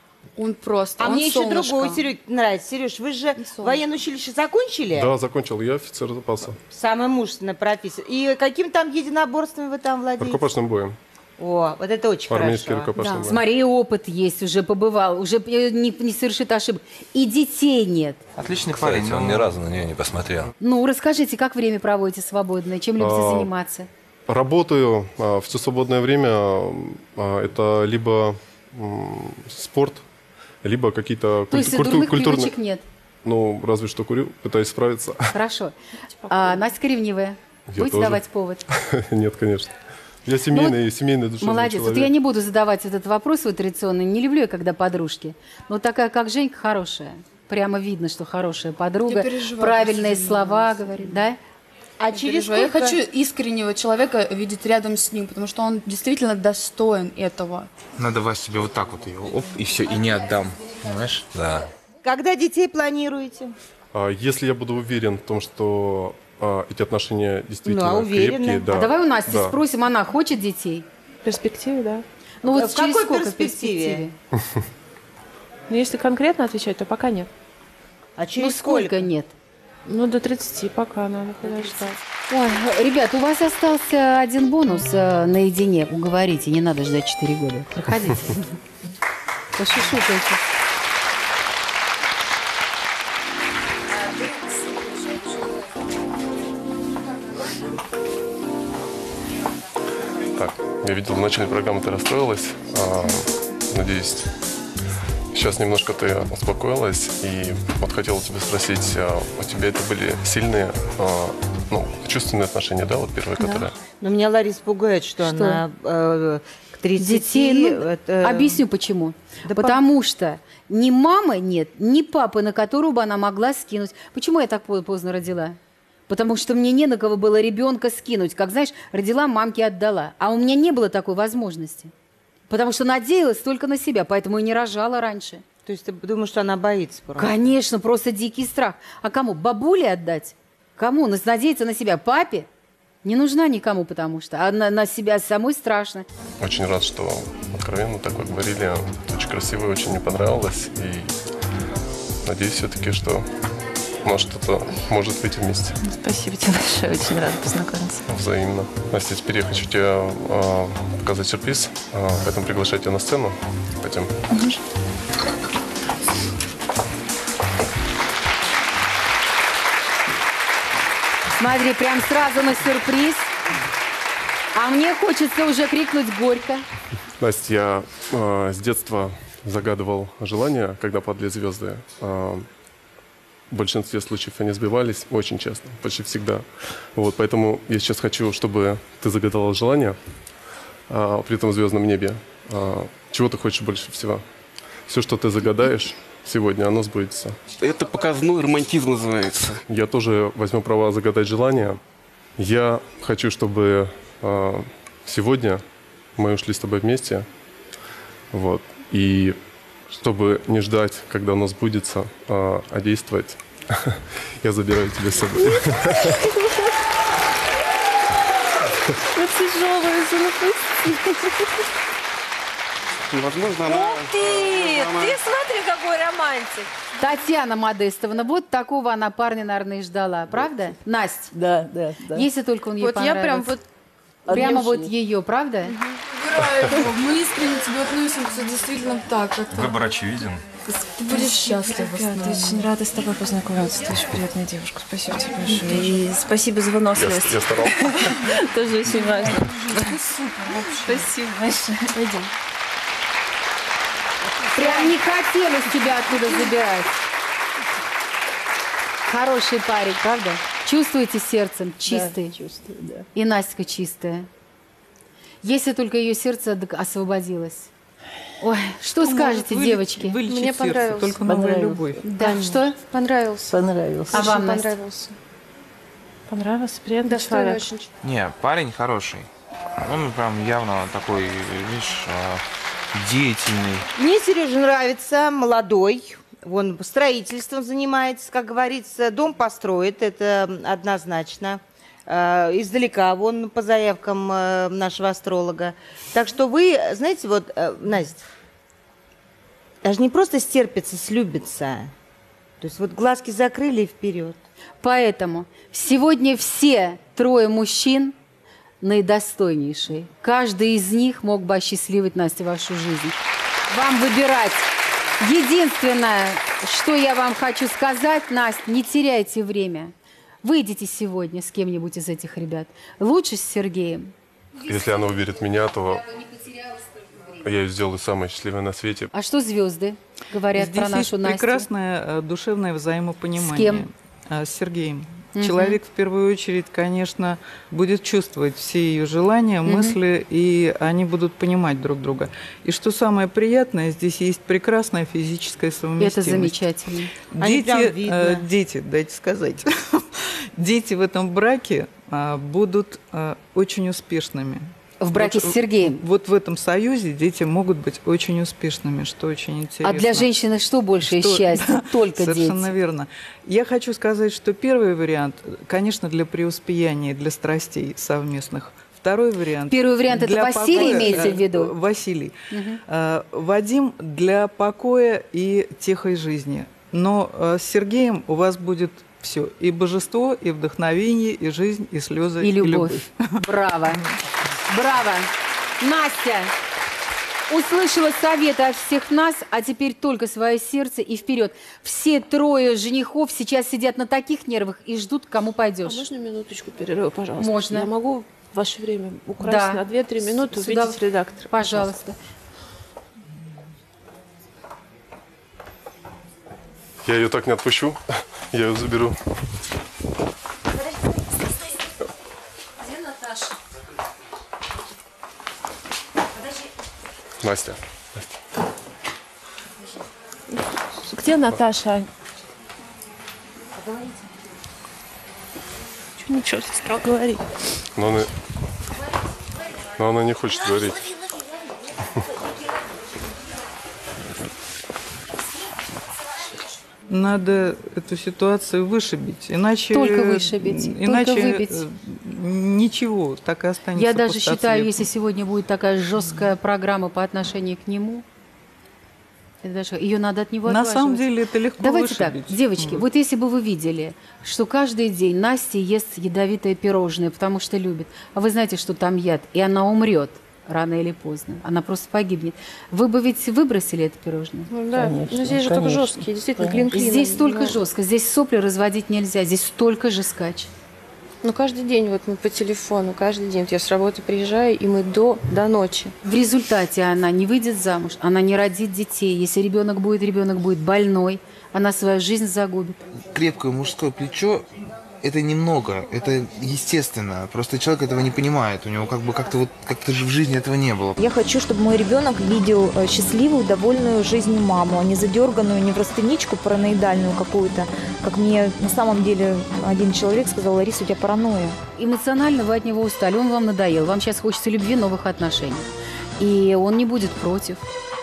Speaker 2: Он просто.
Speaker 11: А
Speaker 2: он
Speaker 11: мне еще
Speaker 2: солнышко.
Speaker 11: другой Серег нравится. Сереж, вы же военное училище закончили?
Speaker 15: Да, закончил. Я офицер запаса.
Speaker 11: Самая мужественная профессия. И каким там единоборством вы там владеете?
Speaker 15: Рукопашным боем.
Speaker 11: О, вот это очень
Speaker 15: Армейский
Speaker 11: хорошо.
Speaker 15: рукопашный бой.
Speaker 1: Смотри, опыт есть, уже побывал, уже э, не, не совершит ошибок. И детей нет.
Speaker 16: Отличный парень.
Speaker 9: Кстати, он
Speaker 16: но-
Speaker 9: ни разу на нее не посмотрел.
Speaker 1: Ну, расскажите, как время проводите свободное, чем любите
Speaker 15: А,
Speaker 1: заниматься?
Speaker 15: Работаю а, все свободное время. а, Это либо м, спорт, либо какие-то
Speaker 1: То
Speaker 15: куль-
Speaker 1: есть
Speaker 15: культу-
Speaker 1: дурных
Speaker 15: культурные...
Speaker 1: привычек нет?
Speaker 15: Ну, разве что курю, пытаюсь справиться.
Speaker 1: Хорошо. А, Настя ревнивая.
Speaker 15: Я
Speaker 1: Будете
Speaker 15: тоже.
Speaker 1: давать повод?
Speaker 15: Нет, конечно. Я семейный, семейный душевный
Speaker 1: Молодец. Вот
Speaker 15: человек.
Speaker 1: я не буду задавать этот вопрос свой традиционный. Не люблю я, когда подружки. Но такая, как Женька, хорошая. Прямо видно, что хорошая подруга.
Speaker 2: Я переживаю,
Speaker 1: правильные
Speaker 2: просто
Speaker 1: слова говорит, да?
Speaker 11: А
Speaker 2: Я
Speaker 11: через
Speaker 2: переживаю. Я
Speaker 11: сколько...
Speaker 2: хочу искреннего человека видеть рядом с ним, потому что он действительно достоин этого.
Speaker 16: Надо, Вась, себе вот так вот ее, оп, и все, и не отдам. Понимаешь?
Speaker 9: Да.
Speaker 11: Когда детей планируете?
Speaker 15: А, Если я буду уверен в том, что а, эти отношения действительно
Speaker 11: Ну, а уверена?
Speaker 15: крепкие, да.
Speaker 1: А давай у Насти
Speaker 15: да.
Speaker 1: спросим, она хочет детей?
Speaker 5: В перспективе, да.
Speaker 1: Ну вот
Speaker 11: В
Speaker 1: через
Speaker 11: какой
Speaker 1: сколько
Speaker 11: перспективе?
Speaker 1: перспективе?
Speaker 5: Но если конкретно отвечать, то пока нет.
Speaker 11: А
Speaker 1: Ну
Speaker 11: через
Speaker 1: сколько нет?
Speaker 5: Ну, до тридцати пока надо подождать.
Speaker 1: Ой, ребят, у вас остался один бонус э, наедине. Уговорите, не надо ждать четыре года. Проходите. Пошушукайте.
Speaker 15: Так, я видел в начале программы, ты расстроилась. А, Надеюсь, сейчас немножко ты успокоилась. И вот хотела тебя спросить, а у тебя это были сильные, а, ну, чувственные отношения, да, вот первые,
Speaker 11: Да.
Speaker 15: которые?
Speaker 11: Но меня Лариса пугает, что,
Speaker 1: Что?
Speaker 11: она э, к тридцати...
Speaker 1: Детей, ну,
Speaker 11: это-
Speaker 1: объясню почему.
Speaker 11: Да
Speaker 1: Потому что ни мамы нет, ни папы, на которую бы она могла скинуть. Почему я так по- поздно родила? Потому что мне не на кого было ребенка скинуть. Как, знаешь, родила, мамке отдала. А у меня не было такой возможности. Потому что надеялась только на себя, поэтому и не рожала раньше.
Speaker 11: То есть ты думаешь, что она боится просто?
Speaker 1: Конечно, просто дикий страх. А кому? Бабуле отдать? Кому? Нас- Надеяться на себя? Папе? Не нужна никому, потому что. А на, на себя самой страшно.
Speaker 15: Очень рад, что откровенно такое говорили. Очень красиво, очень мне понравилось. И надеюсь все-таки, что у нас что-то может выйти вместе.
Speaker 5: Спасибо тебе большое, очень рада познакомиться.
Speaker 15: Взаимно. Настя, теперь я хочу тебе э, показать сюрприз, э, поэтому приглашаю тебя на сцену. Пойдем.
Speaker 1: Смотри, прям сразу на сюрприз. А мне хочется уже крикнуть горько.
Speaker 15: Настя, я э, с детства загадывал желания, когда падали звезды. Э, в большинстве случаев они сбивались очень часто, почти всегда. Вот, поэтому я сейчас хочу, чтобы ты загадала желание э, при этом звездном небе. Э, чего ты хочешь больше всего? Все, что ты загадаешь сегодня, оно сбудется.
Speaker 13: Это показной романтизм называется.
Speaker 15: Я тоже возьму право загадать желание. Я хочу, чтобы э, сегодня мы ушли с тобой вместе. Вот. И чтобы не ждать, когда оно сбудется, а, а действовать, я забираю тебя с собой.
Speaker 5: Ну, тяжелая же, напусти.
Speaker 13: Возможно, она...
Speaker 10: Ух ты! Ты смотри, какой романтик.
Speaker 1: Татьяна Модестовна, вот такого она парня, наверное, и ждала. Правда? Настя?
Speaker 4: Да, да, да.
Speaker 1: Если только он ей
Speaker 17: Вот я прям
Speaker 1: понравился.
Speaker 17: вот...
Speaker 1: Прямо
Speaker 4: Внешне.
Speaker 1: вот ее, правда?
Speaker 8: Выбирай его. Мы искренне к тебе относимся действительно так, как-то.
Speaker 14: Выбор очевиден.
Speaker 8: Ты будешь счастлива.
Speaker 5: Ты очень рада с тобой познакомиться. Ты очень приятная девушка. Спасибо тебе большое. И спасибо за выносливость.
Speaker 15: Я старался.
Speaker 5: Тоже очень важно.
Speaker 8: Ты супер вообще.
Speaker 5: Спасибо большое. Пойдем.
Speaker 1: Прям не хотелось тебя оттуда забирать. Хороший парень, правда? Чувствуете сердцем? Чистый.
Speaker 4: Да, чувствую, да.
Speaker 1: И Настя чистая. Если только ее сердце д- освободилось. Ой, что скажете,
Speaker 12: Может,
Speaker 1: девочки?
Speaker 12: вылечить
Speaker 17: Мне
Speaker 12: сердце,
Speaker 17: понравилось.
Speaker 12: только новая
Speaker 4: Понравилось.
Speaker 12: любовь.
Speaker 1: Да, что?
Speaker 17: Понравился.
Speaker 4: Понравился.
Speaker 1: А
Speaker 17: Очень
Speaker 1: вам, Настя?
Speaker 17: понравился.
Speaker 5: Понравился, приятный
Speaker 17: Достойный
Speaker 5: человек.
Speaker 17: очень.
Speaker 16: Не, парень хороший. Он прям явно такой, видишь, а, деятельный.
Speaker 11: Мне Сережа нравится, молодой. Он строительством занимается, как говорится. Дом построит, это однозначно. Э, Издалека, вон по заявкам э, нашего астролога. Так что вы, знаете, вот, э, Настя, даже не просто стерпится, слюбится. То есть вот глазки закрыли и вперед.
Speaker 1: Поэтому сегодня все трое мужчин наидостойнейшие. Каждый из них мог бы осчастливить, Настя, вашу жизнь. Вам выбирать. Единственное, что я вам хочу сказать, Настя, не теряйте время. Выйдите сегодня с кем-нибудь из этих ребят. Лучше с Сергеем.
Speaker 15: Если она выберет меня, то я ее сделаю самой счастливой на свете.
Speaker 1: А что звезды говорят
Speaker 12: Здесь
Speaker 1: про нашу
Speaker 12: есть
Speaker 1: Настю?
Speaker 12: прекрасное э, душевное взаимопонимание.
Speaker 1: С кем?
Speaker 12: Э, С Сергеем.
Speaker 1: Мгм.
Speaker 12: Человек в первую очередь, конечно, будет чувствовать все ее желания,
Speaker 1: Мгм.
Speaker 12: мысли, и они будут понимать друг друга. И что самое приятное, здесь есть прекрасная физическая совместимость.
Speaker 1: Это замечательно.
Speaker 11: Они
Speaker 12: Дети,
Speaker 11: прям
Speaker 12: э,
Speaker 11: видно.
Speaker 12: дети, дайте сказать, дети в этом браке а, будут а, очень успешными.
Speaker 1: В браке
Speaker 12: Вот,
Speaker 1: с Сергеем?
Speaker 12: Вот в этом союзе дети могут быть очень успешными, что очень интересно.
Speaker 1: А для женщины что больше
Speaker 12: Что-
Speaker 1: счастья? Только
Speaker 12: Совершенно
Speaker 1: дети.
Speaker 12: верно. Я хочу сказать, что первый вариант, конечно, для преуспеяния, для страстей совместных. Второй вариант.
Speaker 1: Первый вариант это
Speaker 12: для
Speaker 1: Василий
Speaker 12: покоя,
Speaker 1: имеется в
Speaker 12: э,
Speaker 1: виду?
Speaker 12: Василий.
Speaker 1: Мгм.
Speaker 12: Э, Вадим для покоя и тихой жизни. Но э, с Сергеем у вас будет все. И божество, и вдохновение, и жизнь, и слезы,
Speaker 1: И любовь. Браво. Браво. Настя услышала советы от всех нас, а теперь только свое сердце и вперед. Все трое женихов сейчас сидят на таких нервах и ждут, к кому
Speaker 5: А
Speaker 1: пойдешь.
Speaker 5: можно минуточку перерыва, пожалуйста?
Speaker 1: Можно.
Speaker 5: Я могу ваше время украсть
Speaker 1: Да.
Speaker 5: на две-три минуты,
Speaker 1: Сюда-
Speaker 5: увидеть редактора?
Speaker 1: Пожалуйста.
Speaker 15: Я ее так не отпущу. Я ее заберу.
Speaker 5: Где Наташа? Подожди.
Speaker 15: Настя.
Speaker 5: Где Наташа? Чего ничего не стал говорить?
Speaker 15: Но она... Но она не хочет говорить.
Speaker 12: Надо эту ситуацию вышибить, иначе...
Speaker 1: Только вышибить,
Speaker 12: иначе
Speaker 1: только выбить.
Speaker 12: э, ничего, так и останется.
Speaker 1: Я даже
Speaker 12: пустоцветом.
Speaker 1: считаю, если сегодня будет такая жесткая программа по отношению к нему, это даже, ее надо от него
Speaker 12: На
Speaker 1: отваживать.
Speaker 12: самом деле это легко
Speaker 1: Давайте
Speaker 12: вышибить.
Speaker 1: так, девочки,
Speaker 12: Вот.
Speaker 1: вот если бы вы видели, что каждый день Настя ест ядовитое пирожное, потому что любит, а вы знаете, что там яд, и она умрет рано или поздно, она просто погибнет. Вы бы ведь выбросили это пирожное?
Speaker 17: Ну да,
Speaker 4: Конечно,
Speaker 17: но здесь же только
Speaker 4: конечно.
Speaker 17: жесткие, действительно, клин клином.
Speaker 1: Здесь столько
Speaker 17: но-
Speaker 1: жестко, здесь сопли разводить нельзя, здесь столько же скач.
Speaker 17: Ну, каждый день вот мы по телефону, каждый день. Вот я с работы приезжаю, и мы до, до ночи.
Speaker 1: В результате она не выйдет замуж, она не родит детей. Если ребенок будет, ребенок будет больной, она свою жизнь загубит.
Speaker 16: Крепкое мужское плечо – это немного, это естественно. Просто человек этого не понимает. У него как бы как-то вот как-то же в жизни этого не было.
Speaker 18: Я хочу, чтобы мой ребенок видел э, счастливую, довольную жизнью маму, а не задерганную, не в растыничку параноидальную какую-то. Как мне на самом деле один человек сказал: Лариса, у тебя паранойя.
Speaker 1: Эмоционально вы от него устали, он вам надоел. Вам сейчас хочется любви, новых отношений. И он не будет против.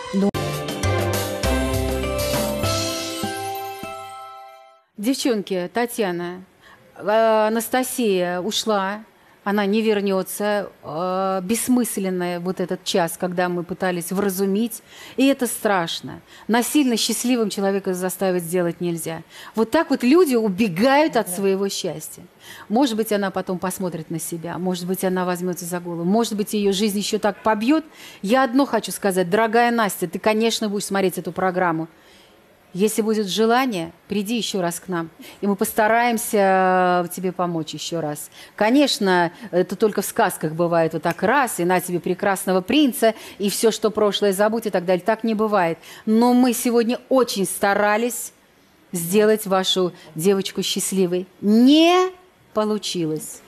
Speaker 1: Девчонки, Татьяна, э, Анастасия ушла, она не вернется. Э, бессмысленный вот этот час, когда мы пытались вразумить. И это страшно. Насильно счастливым человека заставить сделать нельзя. Вот так вот люди убегают от своего счастья. Может быть, она потом посмотрит на себя, может быть, она возьмется за голову, может быть, ее жизнь еще так побьет. Я одно хочу сказать, дорогая Настя, ты, конечно, будешь смотреть эту программу. Если будет желание, приди еще раз к нам, и мы постараемся тебе помочь еще раз. Конечно, это только в сказках бывает вот так раз, и на тебе прекрасного принца, и все, что прошлое забудь, и так далее. Так не бывает. Но мы сегодня очень старались сделать вашу девочку счастливой. Не получилось.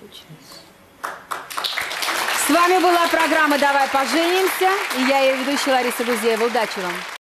Speaker 1: С вами была программа «Давай поженимся», и я ее ведущая Лариса Гузеева. Удачи вам!